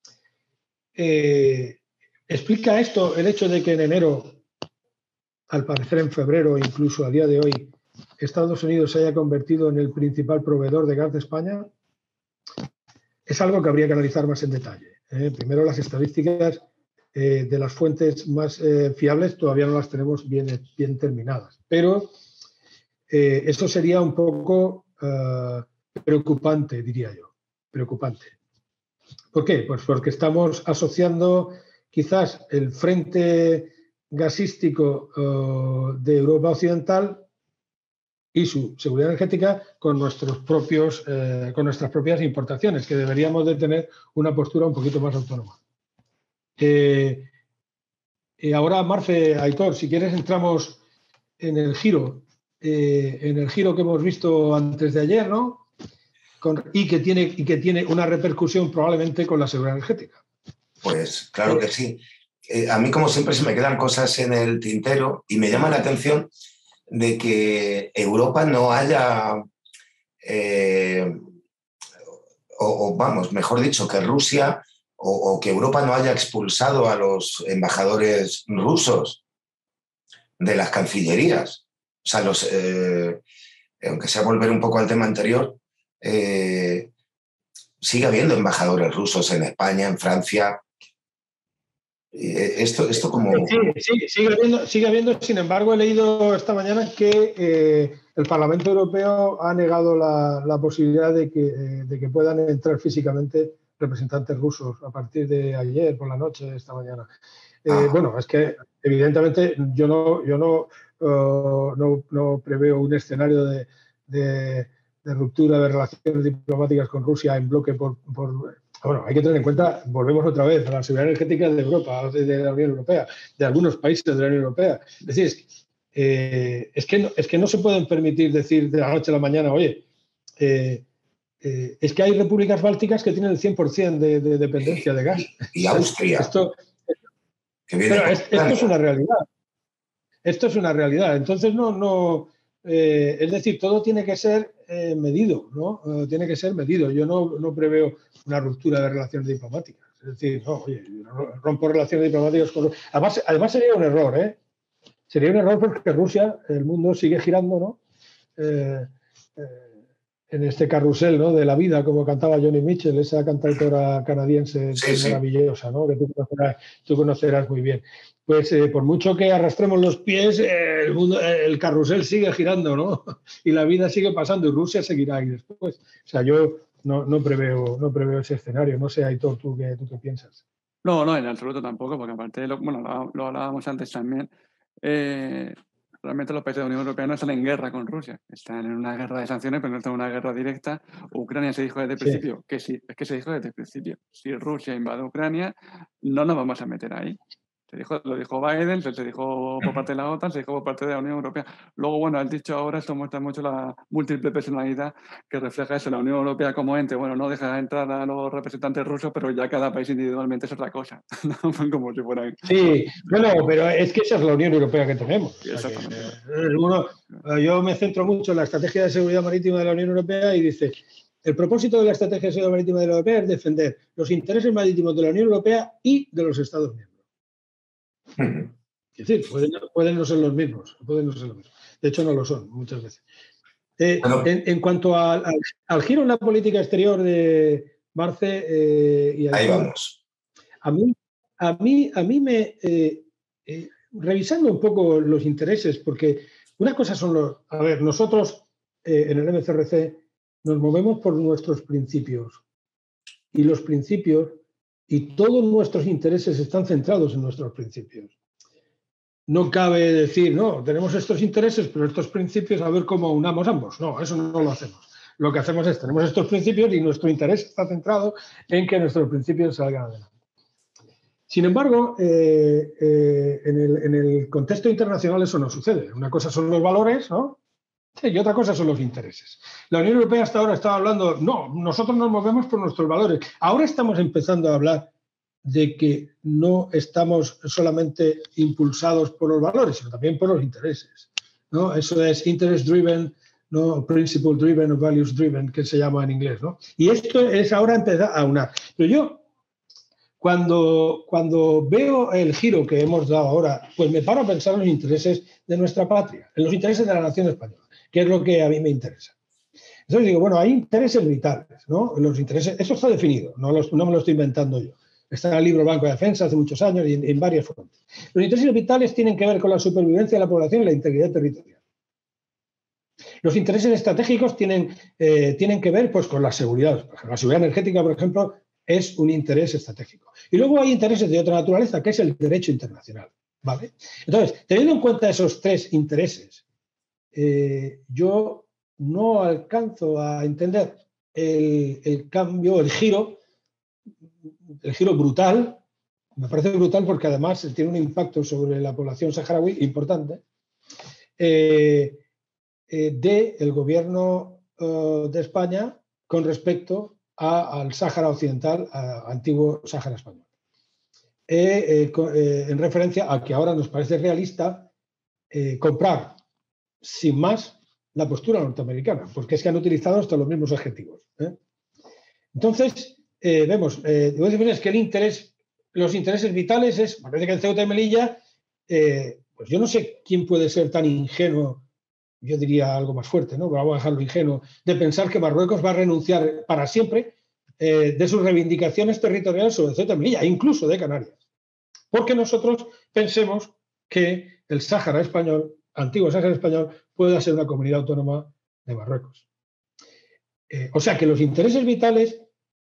¿Explica esto el hecho de que en enero, al parecer en febrero, incluso a día de hoy, Estados Unidos se haya convertido en el principal proveedor de gas de España? Es algo que habría que analizar más en detalle. Primero, las estadísticas de las fuentes más fiables todavía no las tenemos bien terminadas. Pero eso sería un poco preocupante, diría yo. Preocupante. ¿Por qué? Pues porque estamos asociando quizás el frente gasístico de Europa Occidental y su seguridad energética con nuestras propias importaciones, que deberíamos de tener una postura un poquito más autónoma. Ahora, Marce, Aitor, si quieres entramos en el giro que hemos visto antes de ayer, ¿no? Y que tiene una repercusión probablemente con la seguridad energética. Pues claro que sí. A mí, como siempre, se me quedan cosas en el tintero y me llama la atención de que Europa no haya, vamos, mejor dicho, que Rusia o que Europa no haya expulsado a los embajadores rusos de las cancillerías. O sea, aunque sea volver un poco al tema anterior, sigue habiendo embajadores rusos en España, en Francia. Esto como... Sí, sigue habiendo. Sin embargo, he leído esta mañana que el Parlamento Europeo ha negado la posibilidad de que puedan entrar físicamente representantes rusos a partir de ayer por la noche, esta mañana. Bueno, es que evidentemente yo no preveo un escenario de ruptura de relaciones diplomáticas con Rusia en bloque bueno, hay que tener en cuenta, volvemos otra vez a la seguridad energética de Europa, de la Unión Europea, de algunos países de la Unión Europea. Es decir, es que no se pueden permitir decir de la noche a la mañana, oye, es que hay repúblicas bálticas que tienen el 100% de dependencia de gas. Y Austria. Esto es una realidad. Esto es una realidad. Entonces, es decir, todo tiene que ser medido, ¿no? Tiene que ser medido. Yo no preveo una ruptura de relaciones diplomáticas. Es decir, no, oye, rompo relaciones diplomáticas con Rusia. Además sería un error, ¿eh? Sería un error porque Rusia, el mundo sigue girando, ¿no? En este carrusel, ¿no? De la vida, como cantaba Joni Mitchell, esa cantautora canadiense maravillosa, ¿no? Que tú conocerás muy bien. Pues por mucho que arrastremos los pies, el carrusel sigue girando, ¿no? Y la vida sigue pasando y Rusia seguirá ahí después. O sea, yo no preveo ese escenario. No sé, Aitor, ¿tú qué piensas? No, en absoluto tampoco, porque aparte, lo hablábamos antes también, realmente los países de la Unión Europea no están en guerra con Rusia, están en una guerra de sanciones, pero no están en una guerra directa. Ucrania se dijo desde el principio, que sí, es que se dijo desde el principio, si Rusia invade Ucrania, no nos vamos a meter ahí. Lo dijo Biden, se dijo por parte de la OTAN, se dijo por parte de la Unión Europea. Luego, bueno, has dicho ahora, esto muestra mucho la múltiple personalidad que refleja eso. La Unión Europea como ente, bueno, no deja entrar a los representantes rusos, pero ya cada país individualmente es otra cosa. Como si fuera... Sí, bueno, pero es que esa es la Unión Europea que tenemos. Exactamente. Yo me centro mucho en la estrategia de seguridad marítima de la Unión Europea y dice... El propósito de la estrategia de seguridad marítima de la Unión Europea es defender los intereses marítimos de la Unión Europea y de los Estados miembros. Es decir, pueden no ser los mismos. De hecho, no lo son muchas veces. En cuanto al giro en la política exterior de Marce y ahí vamos. A mí me... revisando un poco los intereses, porque una cosa son a ver, nosotros en el MCRC nos movemos por nuestros principios. Y los principios y todos nuestros intereses están centrados en nuestros principios. No cabe decir, no, tenemos estos intereses, pero estos principios, a ver cómo unamos ambos. No, eso no lo hacemos. Lo que hacemos es, tenemos estos principios y nuestro interés está centrado en que nuestros principios salgan adelante. Sin embargo, en el contexto internacional eso no sucede. Una cosa son los valores, ¿no? Y otra cosa son los intereses. La Unión Europea hasta ahora estaba hablando, no, nosotros nos movemos por nuestros valores. Ahora estamos empezando a hablar de que no estamos solamente impulsados por los valores, sino también por los intereses, ¿no? Eso es interest driven, ¿no? Principle driven o values driven, que se llama en inglés, ¿no? Y esto es ahora empezar a unar. Pero yo, cuando veo el giro que hemos dado ahora, pues me paro a pensar en los intereses de nuestra patria, en los intereses de la nación española, que es lo que a mí me interesa. Entonces digo, bueno, hay intereses vitales, ¿no? Los intereses, eso está definido, no me lo estoy inventando yo. Está en el libro Blanco de Defensa hace muchos años y en varias fuentes. Los intereses vitales tienen que ver con la supervivencia de la población y la integridad territorial. Los intereses estratégicos tienen que ver pues, con la seguridad. La seguridad energética, por ejemplo, es un interés estratégico. Y luego hay intereses de otra naturaleza, que es el derecho internacional. ¿Vale? Entonces, teniendo en cuenta esos tres intereses, yo no alcanzo a entender el cambio, el giro brutal. Me parece brutal porque además tiene un impacto sobre la población saharaui importante, del gobierno de España con respecto al Sáhara Occidental, antiguo Sáhara Español. En referencia a que ahora nos parece realista comprar sin más la postura norteamericana, porque es que han utilizado hasta los mismos adjetivos. Entonces, vemos, es que los intereses vitales es, parece que en Ceuta y Melilla, pues yo no sé quién puede ser tan ingenuo, yo diría algo más fuerte, ¿no? Pero vamos a dejarlo ingenuo, de pensar que Marruecos va a renunciar para siempre de sus reivindicaciones territoriales sobre Ceuta y Melilla, incluso de Canarias. Porque nosotros pensemos que el Sáhara español, antiguo Sáhara español, pueda ser una comunidad autónoma de Marruecos. O sea que los intereses vitales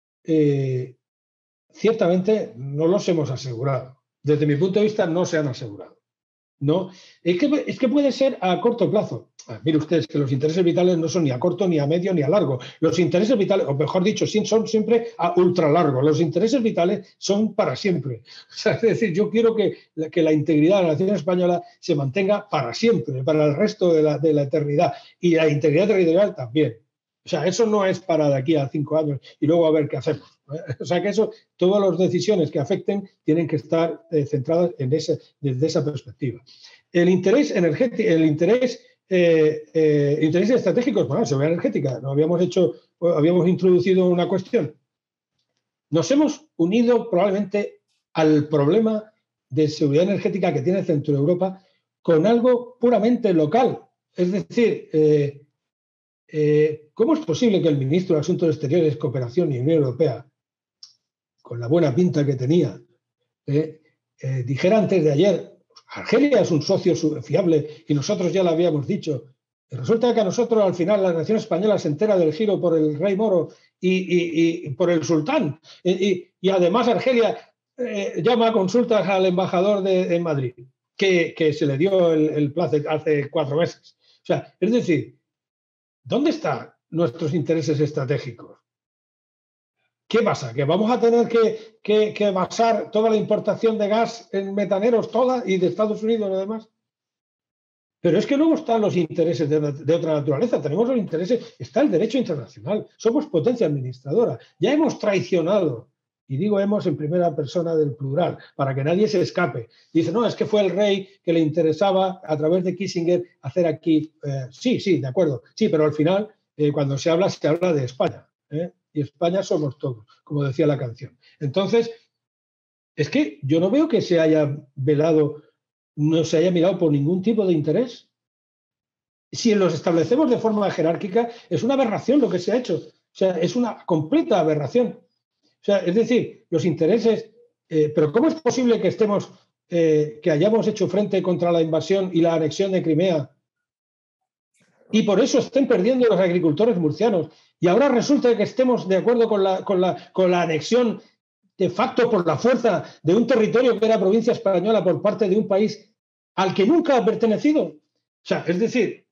ciertamente no los hemos asegurado. Desde mi punto de vista no se han asegurado. ¿No? Es que puede ser a corto plazo. Mire ustedes que los intereses vitales no son ni a corto, ni a medio, ni a largo. Los intereses vitales, o mejor dicho, son siempre a ultra largo. Los intereses vitales son para siempre. O sea, es decir, yo quiero que la integridad de la nación española se mantenga para siempre, para el resto de la eternidad. Y la integridad territorial también. O sea, eso no es para de aquí a 5 años y luego a ver qué hacemos. O sea, que todas las decisiones que afecten tienen que estar centradas desde esa perspectiva. El interés energético, intereses estratégicos, bueno, seguridad energética, habíamos introducido una cuestión. Nos hemos unido probablemente al problema de seguridad energética que tiene Centro Europa con algo puramente local. Es decir, ¿cómo es posible que el ministro de Asuntos Exteriores, Cooperación y Unión Europea, con la buena pinta que tenía, dijera antes de ayer, Argelia es un socio fiable y nosotros ya lo habíamos dicho? Y resulta que a nosotros al final la nación española se entera del giro por el rey Moro y por el sultán. Y además Argelia llama a consultas al embajador en Madrid, que se le dio el plazo hace 4 meses. O sea, es decir, ¿dónde están nuestros intereses estratégicos? ¿Qué pasa? ¿Que vamos a tener que basar toda la importación de gas en metaneros, toda, y de Estados Unidos y demás? Pero es que luego están los intereses de otra naturaleza. Tenemos los intereses, está el derecho internacional. Somos potencia administradora. Ya hemos traicionado, y digo hemos en primera persona del plural, para que nadie se escape. Dice, no, es que fue el rey que le interesaba a través de Kissinger hacer aquí. Sí, de acuerdo. Sí, pero al final, cuando se habla de España. Y España somos todos, como decía la canción. Entonces, es que yo no veo que se haya velado, no se haya mirado por ningún tipo de interés. Si los establecemos de forma jerárquica, es una aberración lo que se ha hecho. O sea, es una completa aberración. O sea, es decir, los intereses. Pero ¿cómo es posible que que hayamos hecho frente contra la invasión y la anexión de Crimea y por eso estén perdiendo los agricultores murcianos? Y ahora resulta que estemos de acuerdo con la anexión de facto por la fuerza de un territorio que era provincia española por parte de un país al que nunca ha pertenecido. O sea, es decir,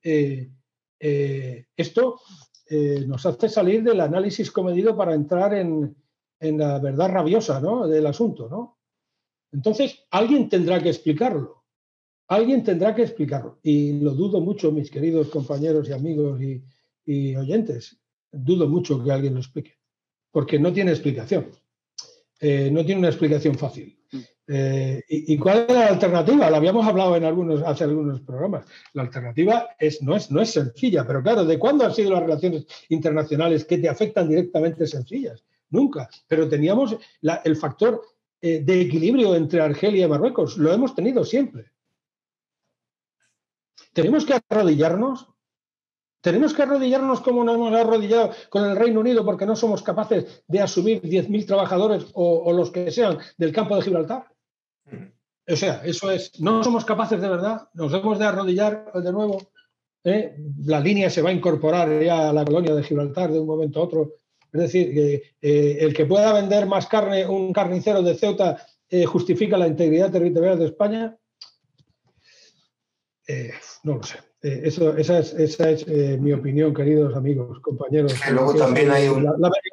esto nos hace salir del análisis comedido para entrar en la verdad rabiosa, ¿no?, del asunto, ¿no? Entonces, alguien tendrá que explicarlo. Alguien tendrá que explicarlo. Y lo dudo mucho, mis queridos compañeros y amigos y oyentes. Dudo mucho que alguien lo explique. Porque no tiene explicación. No tiene una explicación fácil. ¿Y cuál es la alternativa? La habíamos hablado hace algunos programas. La alternativa no es sencilla, pero claro, ¿de cuándo han sido las relaciones internacionales que te afectan directamente sencillas? Nunca. Pero teníamos el factor de equilibrio entre Argelia y Marruecos. Lo hemos tenido siempre. ¿Tenemos que arrodillarnos? Tenemos que arrodillarnos como nos hemos arrodillado con el Reino Unido porque no somos capaces de asumir 10.000 trabajadores o los que sean del campo de Gibraltar. O sea, eso es, no somos capaces de verdad, nos hemos de arrodillar de nuevo. La línea se va a incorporar ya a la colonia de Gibraltar de un momento a otro. Es decir, que el que pueda vender más carne, un carnicero de Ceuta, justifica la integridad territorial de España. No lo sé. Esa es mi opinión, queridos amigos, compañeros. Luego también hay un...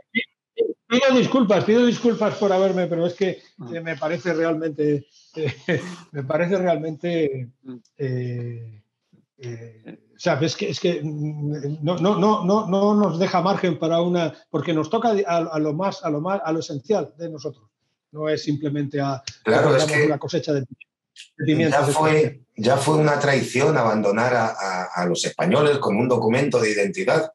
Pido disculpas por haberme, pero es que me parece realmente... ¿sabes? Es que no nos deja margen para una... Porque nos toca a lo esencial de nosotros. No es simplemente claro, es que una cosecha de pimientos. Ya fue una traición abandonar a los españoles con un documento de identidad.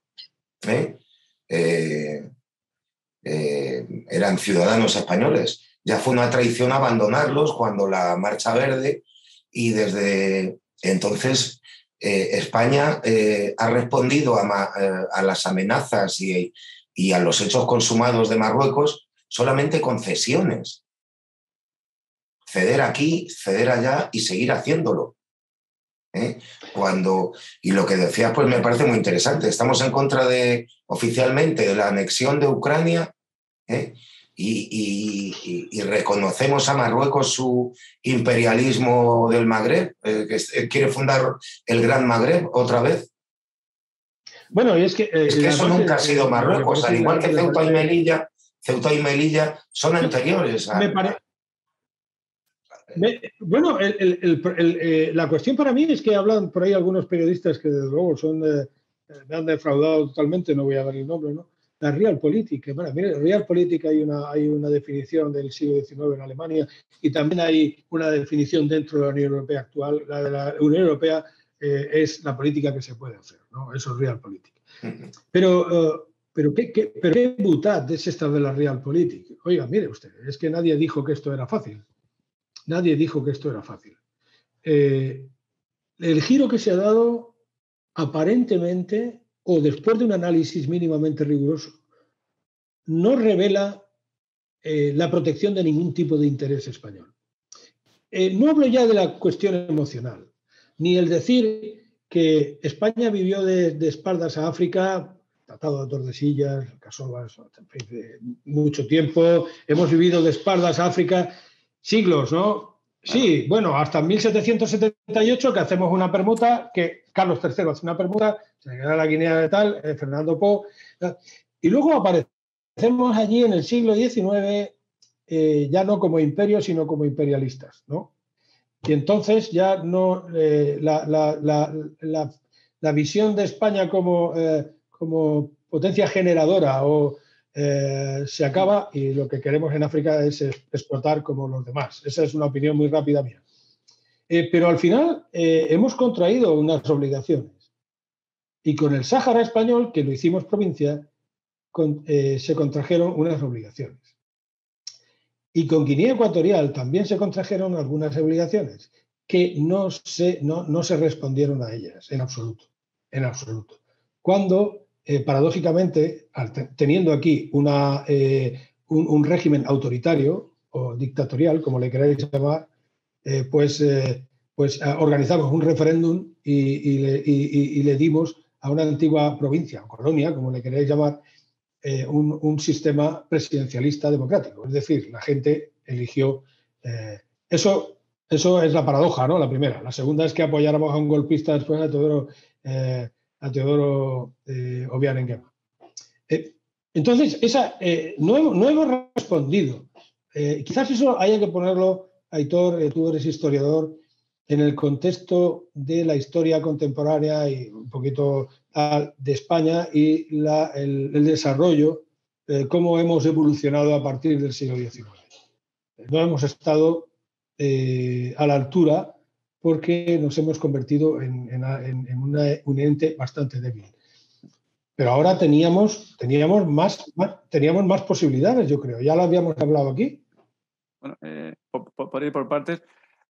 Eran ciudadanos españoles. Ya fue una traición abandonarlos cuando la Marcha Verde, y desde entonces España ha respondido a las amenazas y a los hechos consumados de Marruecos solamente con cesiones. Ceder aquí, ceder allá y seguir haciéndolo. Y lo que decías, pues me parece muy interesante. Estamos en contra oficialmente de la anexión de Ucrania, y reconocemos a Marruecos su imperialismo del Magreb, que quiere fundar el Gran Magreb otra vez. Bueno, y es que eso nunca ha sido Marruecos, al igual que Ceuta y Melilla son anteriores a... Bueno, la cuestión para mí es que hablan por ahí algunos periodistas que desde luego me han defraudado totalmente, no voy a dar el nombre, ¿no? La Realpolitik. Bueno, mire, Realpolitik hay una definición del siglo XIX en Alemania, y también hay una definición dentro de la Unión Europea actual. La de la Unión Europea es la política que se puede hacer, ¿no? Eso es Realpolitik. Pero qué butad es esta de la Realpolitik. Oiga, mire usted, es que nadie dijo que esto era fácil. Nadie dijo que esto era fácil. El giro que se ha dado, aparentemente, o después de un análisis mínimamente riguroso, no revela la protección de ningún tipo de interés español. No hablo ya de la cuestión emocional, ni el decir que España vivió de espaldas a África, Tratado de Tordesillas, Casovas, mucho tiempo, hemos vivido de espaldas a África siglos, ¿no? Sí, bueno, hasta 1778 que hacemos una permuta, que Carlos III hace una permuta, se le queda la Guinea de tal, Fernando Po, y luego aparecemos allí en el siglo XIX, ya no como imperio, sino como imperialistas, ¿no? Y entonces ya no la visión de España como potencia generadora se acaba, y lo que queremos en África es explotar como los demás. Esa es una opinión muy rápida mía. Pero al final hemos contraído unas obligaciones. Y con el Sáhara español, que lo hicimos provincia, se contrajeron unas obligaciones. Y con Guinea Ecuatorial también se contrajeron algunas obligaciones que no se respondieron a ellas en absoluto. En absoluto. Cuando... paradójicamente, teniendo aquí un régimen autoritario o dictatorial, como le queráis llamar, pues organizamos un referéndum y le dimos a una antigua provincia o colonia, como le queráis llamar, un sistema presidencialista democrático. Es decir, la gente eligió... Eso es la paradoja, ¿no? La primera. La segunda es que apoyáramos a un golpista después a Teodoro Obiang Nguema. Entonces, no hemos respondido. Quizás eso haya que ponerlo, Aitor, tú eres historiador, en el contexto de la historia contemporánea y un poquito de España y el desarrollo, cómo hemos evolucionado a partir del siglo XIX. No hemos estado a la altura, porque nos hemos convertido en un ente bastante débil. Pero ahora teníamos más posibilidades, yo creo. Ya lo habíamos hablado aquí. Bueno, por ir por partes,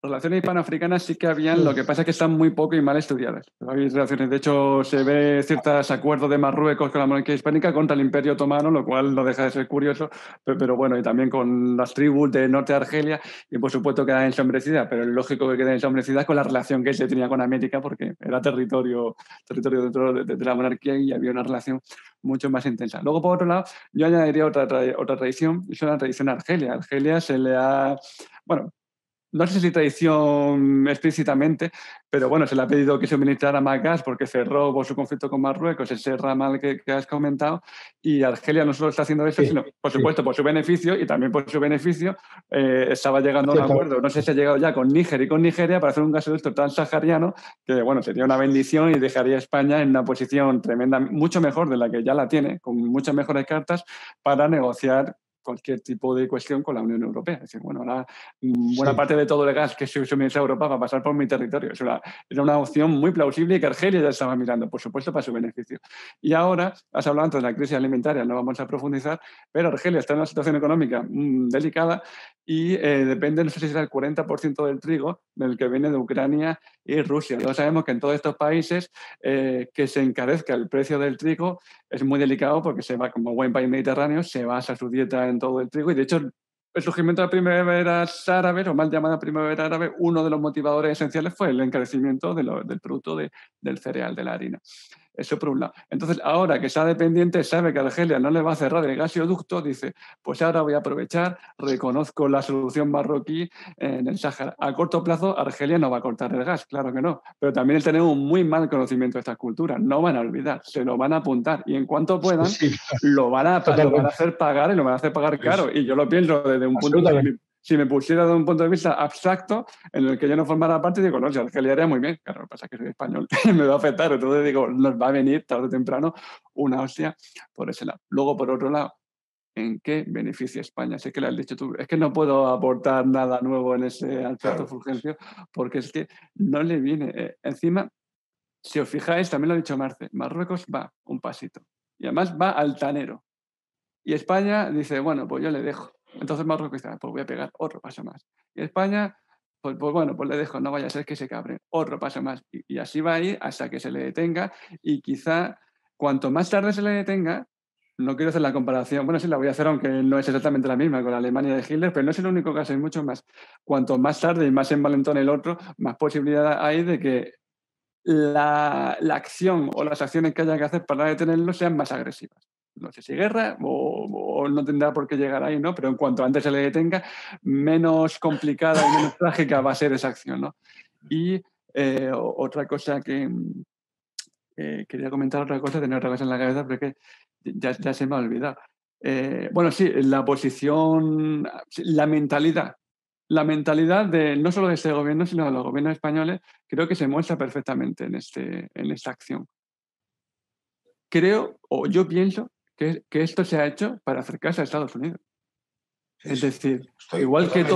Relaciones hispanoafricanas sí que habían, lo que pasa es que están muy poco y mal estudiadas. Hay relaciones, de hecho, se ve ciertos acuerdos de Marruecos con la monarquía hispánica contra el Imperio Otomano, lo cual no deja de ser curioso, pero bueno, y también con las tribus del norte de Argelia, y por supuesto quedan ensombrecidas, pero es lógico que queden ensombrecidas con la relación que se tenía con América, porque era territorio dentro de la monarquía y había una relación mucho más intensa. Luego, por otro lado, yo añadiría otra tradición, es una tradición argelia. Argelia se le ha... Bueno, no sé si tradición explícitamente, pero bueno, se le ha pedido que suministrara más gas porque cerró por su conflicto con Marruecos ese ramal que has comentado, y Argelia no solo está haciendo eso, sino, por supuesto, por su beneficio, y también por su beneficio estaba llegando a un acuerdo, no sé si ha llegado ya con Níger y con Nigeria para hacer un gasoducto transsahariano que, bueno, sería una bendición y dejaría a España en una posición tremenda, mucho mejor de la que ya la tiene, con muchas mejores cartas para negociar cualquier tipo de cuestión con la Unión Europea. Es decir, bueno, ahora buena parte de todo el gas que se suministra a Europa va a pasar por mi territorio. Era una opción muy plausible y que Argelia ya estaba mirando, por supuesto, para su beneficio. Y ahora, has hablado antes de la crisis alimentaria, no vamos a profundizar, pero Argelia está en una situación económica delicada y depende, no sé si será el 40% del trigo del que viene de Ucrania y Rusia. Todos sabemos que en todos estos países que se encarezca el precio del trigo es muy delicado porque se va, como buen país mediterráneo, se basa su dieta en todo el trigo, y de hecho el surgimiento de las primaveras árabes, o mal llamada primavera árabe, uno de los motivadores esenciales fue el encarecimiento del producto del cereal, de la harina. Eso por un lado. Entonces, ahora que está dependiente, sabe que Argelia no le va a cerrar el gasoducto, dice, pues ahora voy a aprovechar, reconozco la solución marroquí en el Sáhara. A corto plazo, Argelia no va a cortar el gas, claro que no, pero también tenemos un muy mal conocimiento de estas culturas. No van a olvidar, se lo van a apuntar, y en cuanto puedan, lo van a hacer pagar, y lo van a hacer pagar caro. Y yo lo pienso desde un punto de vista... Si me pusiera de un punto de vista abstracto, en el que yo no formara parte, digo, no, si Argelia haría muy bien. Claro, lo que pasa es que soy español, me va a afectar. Entonces digo, nos va a venir tarde o temprano una hostia por ese lado. Luego, por otro lado, ¿en qué beneficia España? Sé que lo has dicho tú. Es que no puedo aportar nada nuevo en ese aspecto, Fulgencio, porque es que no le viene. Encima, si os fijáis, también lo ha dicho Marce, Marruecos va un pasito. Y además va altanero. Y España dice, bueno, pues yo le dejo. Entonces Marruecos dice, pues voy a pegar otro paso más. Y España, pues bueno, pues le dejo, no vaya a ser que se cabre, otro paso más. Y así va a ir hasta que se le detenga, y quizá cuanto más tarde se le detenga, no quiero hacer la comparación, bueno, sí la voy a hacer, aunque no es exactamente la misma con la Alemania de Hitler, pero no es el único caso, hay mucho más. Cuanto más tarde y más envalentone el otro, más posibilidad hay de que la acción o las acciones que haya que hacer para detenerlo sean más agresivas. No sé si guerra o no tendrá por qué llegar ahí, ¿no? Pero en cuanto antes se le detenga, menos complicada y menos trágica va a ser esa acción, ¿no? Y otra cosa que quería comentar, otra cosa, tenía otra cosa en la cabeza, pero es que ya se me ha olvidado. Bueno, sí, la posición, la mentalidad de no solo de este gobierno, sino de los gobiernos españoles, creo que se muestra perfectamente en esta acción. Creo, o yo pienso, que esto se ha hecho para acercarse a Estados Unidos. Es decir, igual que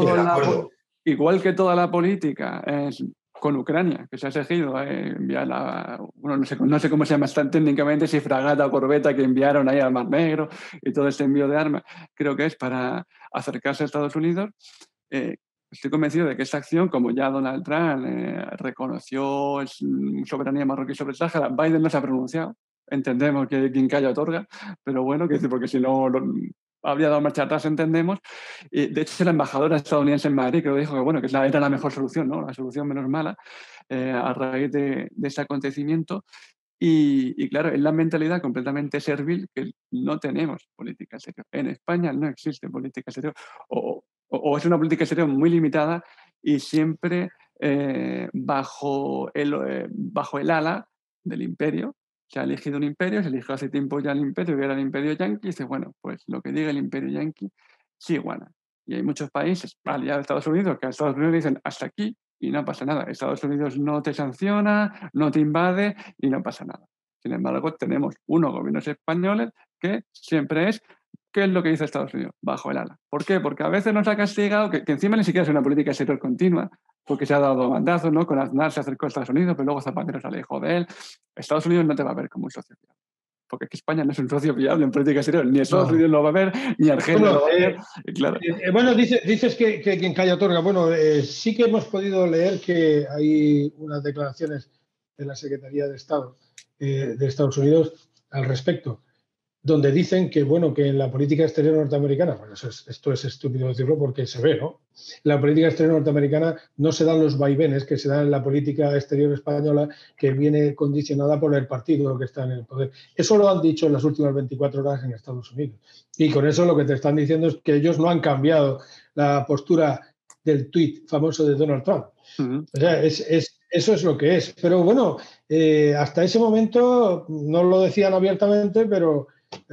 toda la política con Ucrania, que se ha seguido enviar bueno, no sé cómo se llama tan técnicamente, si fragata o corbeta que enviaron ahí al Mar Negro y todo este envío de armas, creo que es para acercarse a Estados Unidos. Estoy convencido de que esta acción, como ya Donald Trump reconoció soberanía marroquí sobre el Sáhara, Biden no se ha pronunciado. Entendemos que quien calla otorga, pero bueno, porque si no habría dado marcha atrás, entendemos. Y de hecho, la embajadora estadounidense en Madrid creo que dijo que, bueno, que era la mejor solución, ¿no? La solución menos mala a raíz de ese acontecimiento. Y claro, es la mentalidad completamente servil que no tenemos política exterior. En España no existe política exterior, o es una política exterior muy limitada y siempre bajo el ala del imperio. Se ha elegido un imperio, se eligió hace tiempo ya el imperio, que era el imperio yanqui, y dice, bueno, pues lo que diga el imperio yanqui, sí, bueno. Y hay muchos países aliados a Estados Unidos que a Estados Unidos dicen hasta aquí y no pasa nada. Estados Unidos no te sanciona, no te invade y no pasa nada. Sin embargo, tenemos unos gobiernos españoles que siempre es, ¿qué es lo que dice Estados Unidos? Bajo el ala. ¿Por qué? Porque a veces nos ha castigado, que encima ni siquiera es una política exterior continua, porque se ha dado bandazos, ¿no? Con Aznar se acercó a Estados Unidos, pero luego Zapatero se alejó de él. Estados Unidos no te va a ver como un socio. porque es que España no es un socio fiable en política exterior, ni Estados Unidos lo va a ver, ni Argelia Bueno, lo va a ver. Claro. Bueno, dices que quien calla otorga. Bueno, sí que hemos podido leer que hay unas declaraciones de la Secretaría de Estado de Estados Unidos al respecto, donde dicen que, bueno, que en la política exterior norteamericana, bueno, esto es estúpido decirlo porque se ve, ¿no? La política exterior norteamericana no se dan los vaivenes que se dan en la política exterior española, que viene condicionada por el partido que está en el poder. Eso lo han dicho en las últimas 24 horas en Estados Unidos. Y con eso lo que te están diciendo es que ellos no han cambiado la postura del tuit famoso de Donald Trump. O sea, eso es lo que es. Pero bueno, hasta ese momento no lo decían abiertamente, pero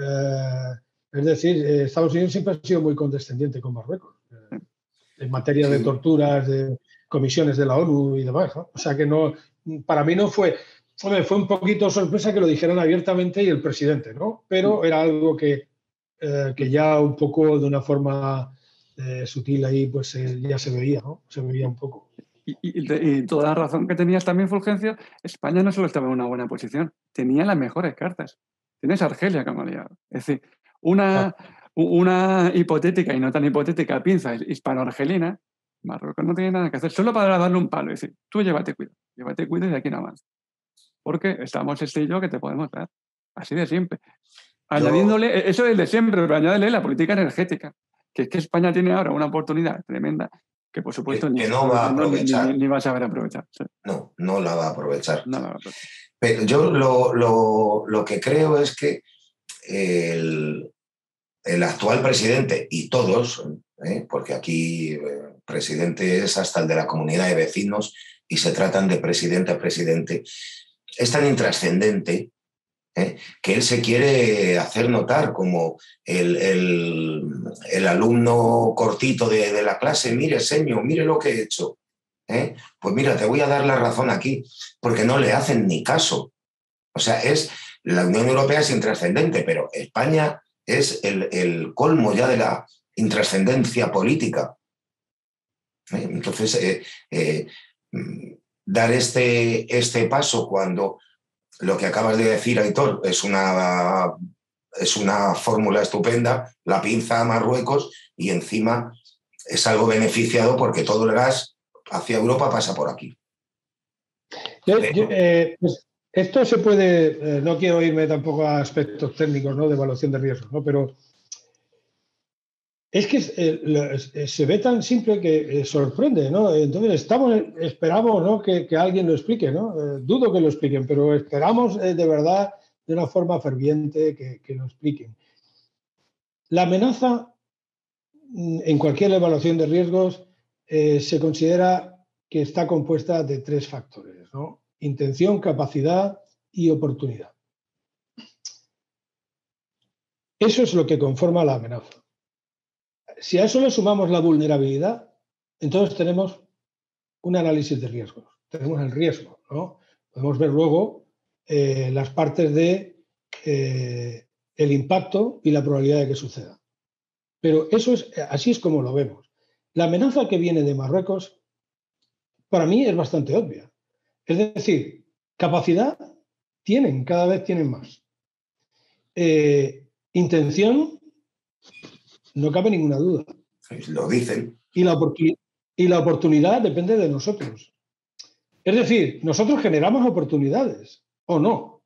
es decir, Estados Unidos siempre ha sido muy condescendiente con Marruecos en materia de torturas, de comisiones de la ONU y demás, ¿no? O sea que no, para mí no fue, fue un poquito sorpresa que lo dijeran abiertamente y el presidente, ¿no? Pero era algo que ya un poco de una forma sutil ahí pues ya se veía, ¿no? Se veía un poco. Y toda la razón que tenías también, Fulgencio, España no solo estaba en una buena posición, tenía las mejores cartas. Tienes Argelia como aliado. Es decir, una hipotética y no tan hipotética pinza hispano-argelina, Marruecos no tiene nada que hacer, solo para darle un palo y decir, tú llévate cuidado y de aquí no avanza. Porque estamos este y yo que te podemos dar. Así de siempre. Añadiéndole, eso es de siempre, pero añádele la política energética, que es que España tiene ahora una oportunidad tremenda que por supuesto que no va a aprovechar. Ni va a saber aprovechar. Sí. No la va a aprovechar. No la va a aprovechar. Pero yo lo que creo es que el actual presidente y todos, porque aquí presidente es hasta el de la comunidad de vecinos y se tratan de presidente a presidente, es tan intrascendente que él se quiere hacer notar como el alumno cortito de la clase. Mire, señor, mire lo que he hecho. Pues mira, te voy a dar la razón aquí, porque no le hacen ni caso. O sea, la Unión Europea es intrascendente, pero España es el colmo ya de la intrascendencia política. Entonces, dar este paso cuando lo que acabas de decir, Aitor, es una fórmula estupenda, la pinza a Marruecos y encima es algo beneficiado porque todo el gas hacia Europa pasa por aquí. Pues esto se puede, no quiero irme tampoco a aspectos técnicos, ¿no?, de evaluación de riesgos, ¿no?, pero es que se ve tan simple que sorprende, ¿no? Entonces esperamos, ¿no?, que alguien lo explique, ¿no? Dudo que lo expliquen, pero esperamos de verdad, de una forma ferviente, que lo expliquen. La amenaza, en cualquier evaluación de riesgos, se considera que está compuesta de 3 factores, ¿no? Intención, capacidad y oportunidad. Eso es lo que conforma la amenaza. Si a eso le sumamos la vulnerabilidad, entonces tenemos un análisis de riesgos. Tenemos el riesgo, ¿no? Podemos ver luego las partes de el impacto y la probabilidad de que suceda. Pero así es como lo vemos. La amenaza que viene de Marruecos, para mí, es bastante obvia. Es decir, capacidad cada vez tienen más. Intención, no cabe ninguna duda. Lo dicen. Y la oportunidad depende de nosotros. Es decir, nosotros generamos oportunidades, ¿o no?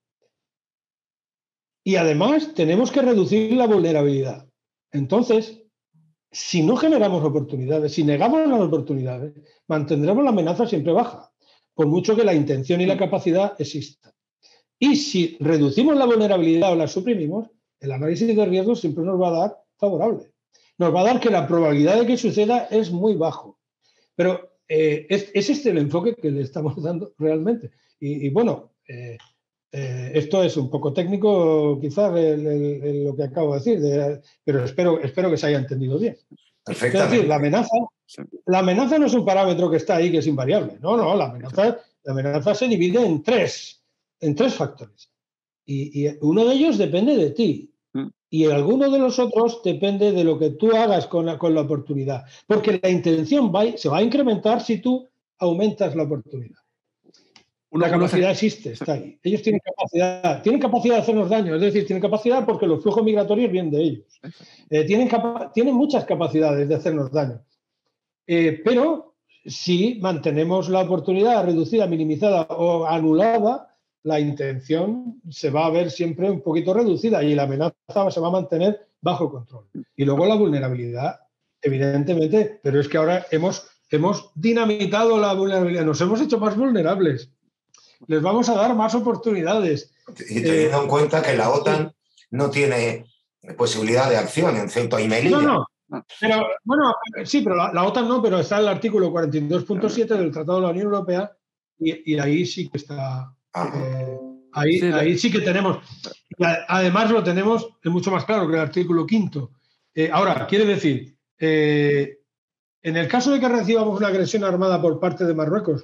Y además tenemos que reducir la vulnerabilidad. Entonces, si no generamos oportunidades, si negamos las oportunidades, mantendremos la amenaza siempre baja, por mucho que la intención y la capacidad existan. Y si reducimos la vulnerabilidad o la suprimimos, el análisis de riesgos siempre nos va a dar favorable. Nos va a dar que la probabilidad de que suceda es muy bajo. Pero es este el enfoque que le estamos dando realmente. Y bueno, esto es un poco técnico quizás lo que acabo de decir, pero espero que se haya entendido bien. Perfectamente. Es decir, la amenaza no es un parámetro que está ahí, que es invariable. No, la amenaza se divide en tres factores. Y uno de ellos depende de ti. Y alguno de los otros depende de lo que tú hagas con la oportunidad. Porque la intención se va a incrementar si tú aumentas la oportunidad. La capacidad existe, está ahí. Ellos tienen capacidad de hacernos daño, es decir, tienen capacidad porque los flujos migratorios vienen de ellos. Tienen muchas capacidades de hacernos daño. Pero si mantenemos la oportunidad reducida, minimizada o anulada, la intención se va a ver siempre un poquito reducida y la amenaza se va a mantener bajo control. Y luego la vulnerabilidad, evidentemente, pero es que ahora hemos dinamitado la vulnerabilidad, nos hemos hecho más vulnerables. Les vamos a dar más oportunidades. Y teniendo en cuenta que la OTAN no tiene posibilidad de acción en Ceuta y Melilla. No. Pero, bueno, sí, pero la OTAN no, pero está el artículo 42.7 del Tratado de la Unión Europea y ahí sí que está... ahí sí que tenemos. Además lo tenemos, es mucho más claro que el artículo 5. Ahora, quiere decir, en el caso de que recibamos una agresión armada por parte de Marruecos,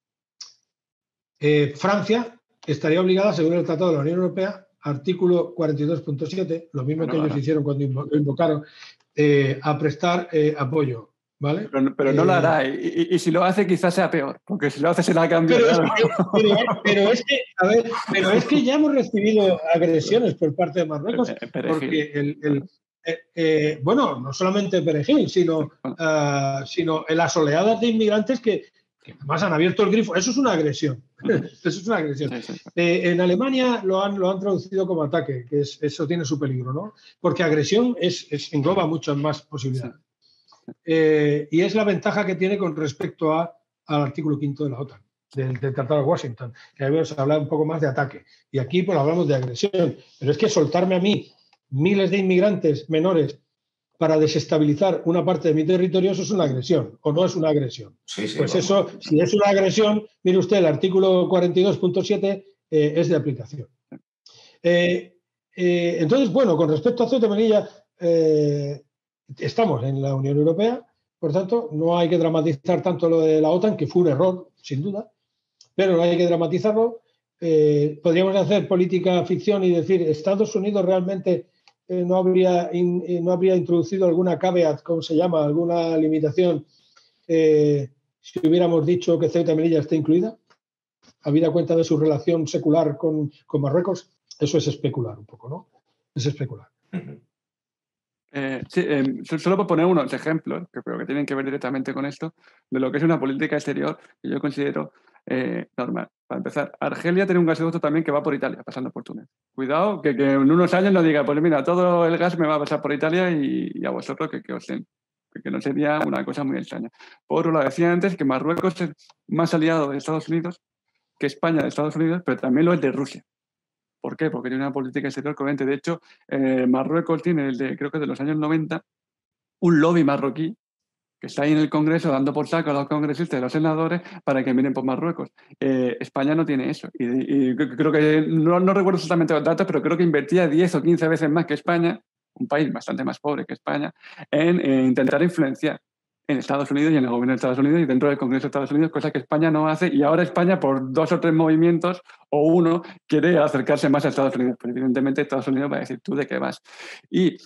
Francia estaría obligada, según el Tratado de la Unión Europea, artículo 42.7, lo mismo que ellos hicieron cuando invocaron, a prestar apoyo. ¿Vale? Pero no lo hará, y si lo hace quizás sea peor, porque si lo hace se la cambia. Pero es que ya hemos recibido agresiones por parte de Marruecos, porque bueno, no solamente Perejil, sino en las oleadas de inmigrantes que además han abierto el grifo. Eso es una agresión. Eso es una agresión. En Alemania lo han traducido como ataque, que eso tiene su peligro, ¿no? Porque agresión engloba muchas más posibilidades. Y es la ventaja que tiene con respecto al artículo 5 de la OTAN, del Tratado de Washington, que ahí se habla un poco más de ataque. Y aquí pues hablamos de agresión. Pero es que soltarme a mí miles de inmigrantes menores para desestabilizar una parte de mi territorio, eso es una agresión, ¿o no es una agresión? Sí, pues vamos. Eso, si es una agresión, mire usted, el artículo 42.7 es de aplicación. Entonces, bueno, con respecto a Ceuta y Melilla, estamos en la Unión Europea, por tanto, no hay que dramatizar tanto lo de la OTAN, que fue un error, sin duda, pero no hay que dramatizarlo. Podríamos hacer política ficción y decir, Estados Unidos realmente no habría introducido alguna caveat, ¿cómo se llama?, alguna limitación, si hubiéramos dicho que Ceuta y Melilla está incluida, habida cuenta de su relación secular con Marruecos. Eso es especular un poco, ¿no? Es especular. Solo por poner unos ejemplos, que creo que tienen que ver directamente con esto, de lo que es una política exterior que yo considero normal. Para empezar, Argelia tiene un gasoducto también que va por Italia, pasando por Túnez. Cuidado, que en unos años no diga, pues mira, todo el gas me va a pasar por Italia y a vosotros que os den. Que no sería una cosa muy extraña. Por otro lado, decía antes que Marruecos es más aliado de Estados Unidos que España de Estados Unidos, pero también lo es de Rusia. ¿Por qué? Porque tiene una política exterior coherente. De hecho, Marruecos tiene, creo que de los años 90, un lobby marroquí que está ahí en el Congreso dando por saco a los congresistas y a los senadores para que miren por Marruecos. España no tiene eso. Y creo que, no recuerdo exactamente los datos, pero creo que invertía 10 o 15 veces más que España, un país bastante más pobre que España, en intentar influenciar en Estados Unidos y en el gobierno de Estados Unidos y dentro del Congreso de Estados Unidos, cosa que España no hace, y ahora España, por 2 o 3 movimientos, o uno, quiere acercarse más a Estados Unidos. Pero evidentemente Estados Unidos va a decir, ¿tú de qué vas? Y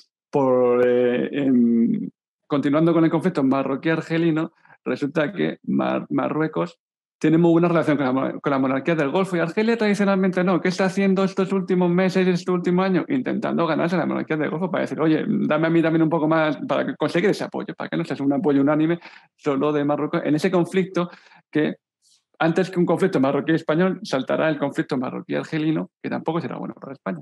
continuando con el conflicto marroquí-argelino, resulta que Marruecos tiene muy buena relación con la monarquía del Golfo, y Argelia tradicionalmente no. ¿Qué está haciendo estos últimos meses, este último año? Intentando ganarse la monarquía del Golfo para decir, oye, dame a mí también un poco más para conseguir ese apoyo, para que no sea un apoyo unánime solo de Marruecos en ese conflicto que, antes que un conflicto marroquí-español, saltará el conflicto marroquí-argelino, que tampoco será bueno para España.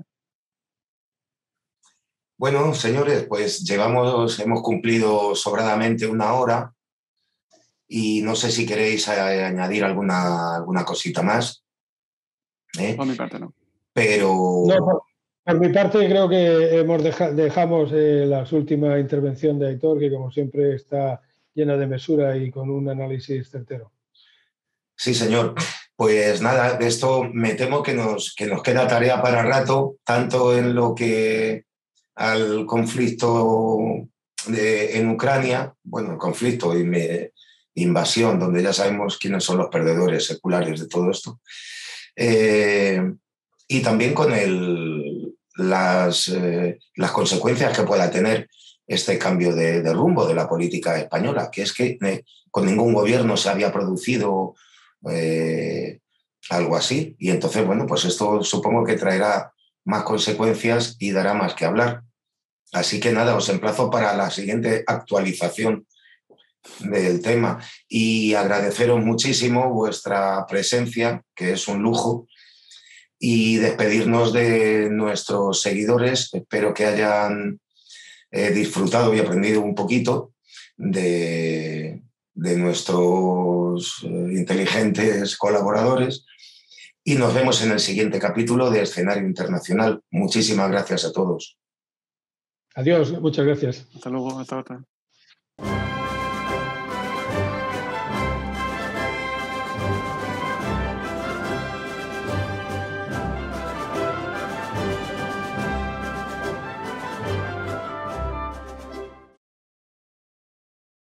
Bueno, señores, pues hemos cumplido sobradamente 1 hora. Y no sé si queréis añadir alguna cosita más. Por mi parte, no. Pero... No, por mi parte creo que dejamos la última intervención de Aitor, que como siempre está llena de mesura y con un análisis certero. Sí, señor. Pues nada, de esto me temo que nos queda tarea para rato, tanto en lo que al conflicto en Ucrania, bueno, el conflicto invasión, donde ya sabemos quiénes son los perdedores seculares de todo esto, y también con las consecuencias que pueda tener este cambio de rumbo de la política española, que es que con ningún gobierno se había producido algo así. Y entonces, bueno, pues esto supongo que traerá más consecuencias y dará más que hablar. Así que nada, os emplazo para la siguiente actualización del tema y agradeceros muchísimo vuestra presencia, que es un lujo, y despedirnos de nuestros seguidores. Espero que hayan disfrutado y aprendido un poquito de nuestros inteligentes colaboradores y nos vemos en el siguiente capítulo de Escenario Internacional. Muchísimas gracias a todos. Adiós, muchas gracias. Hasta luego, hasta otra.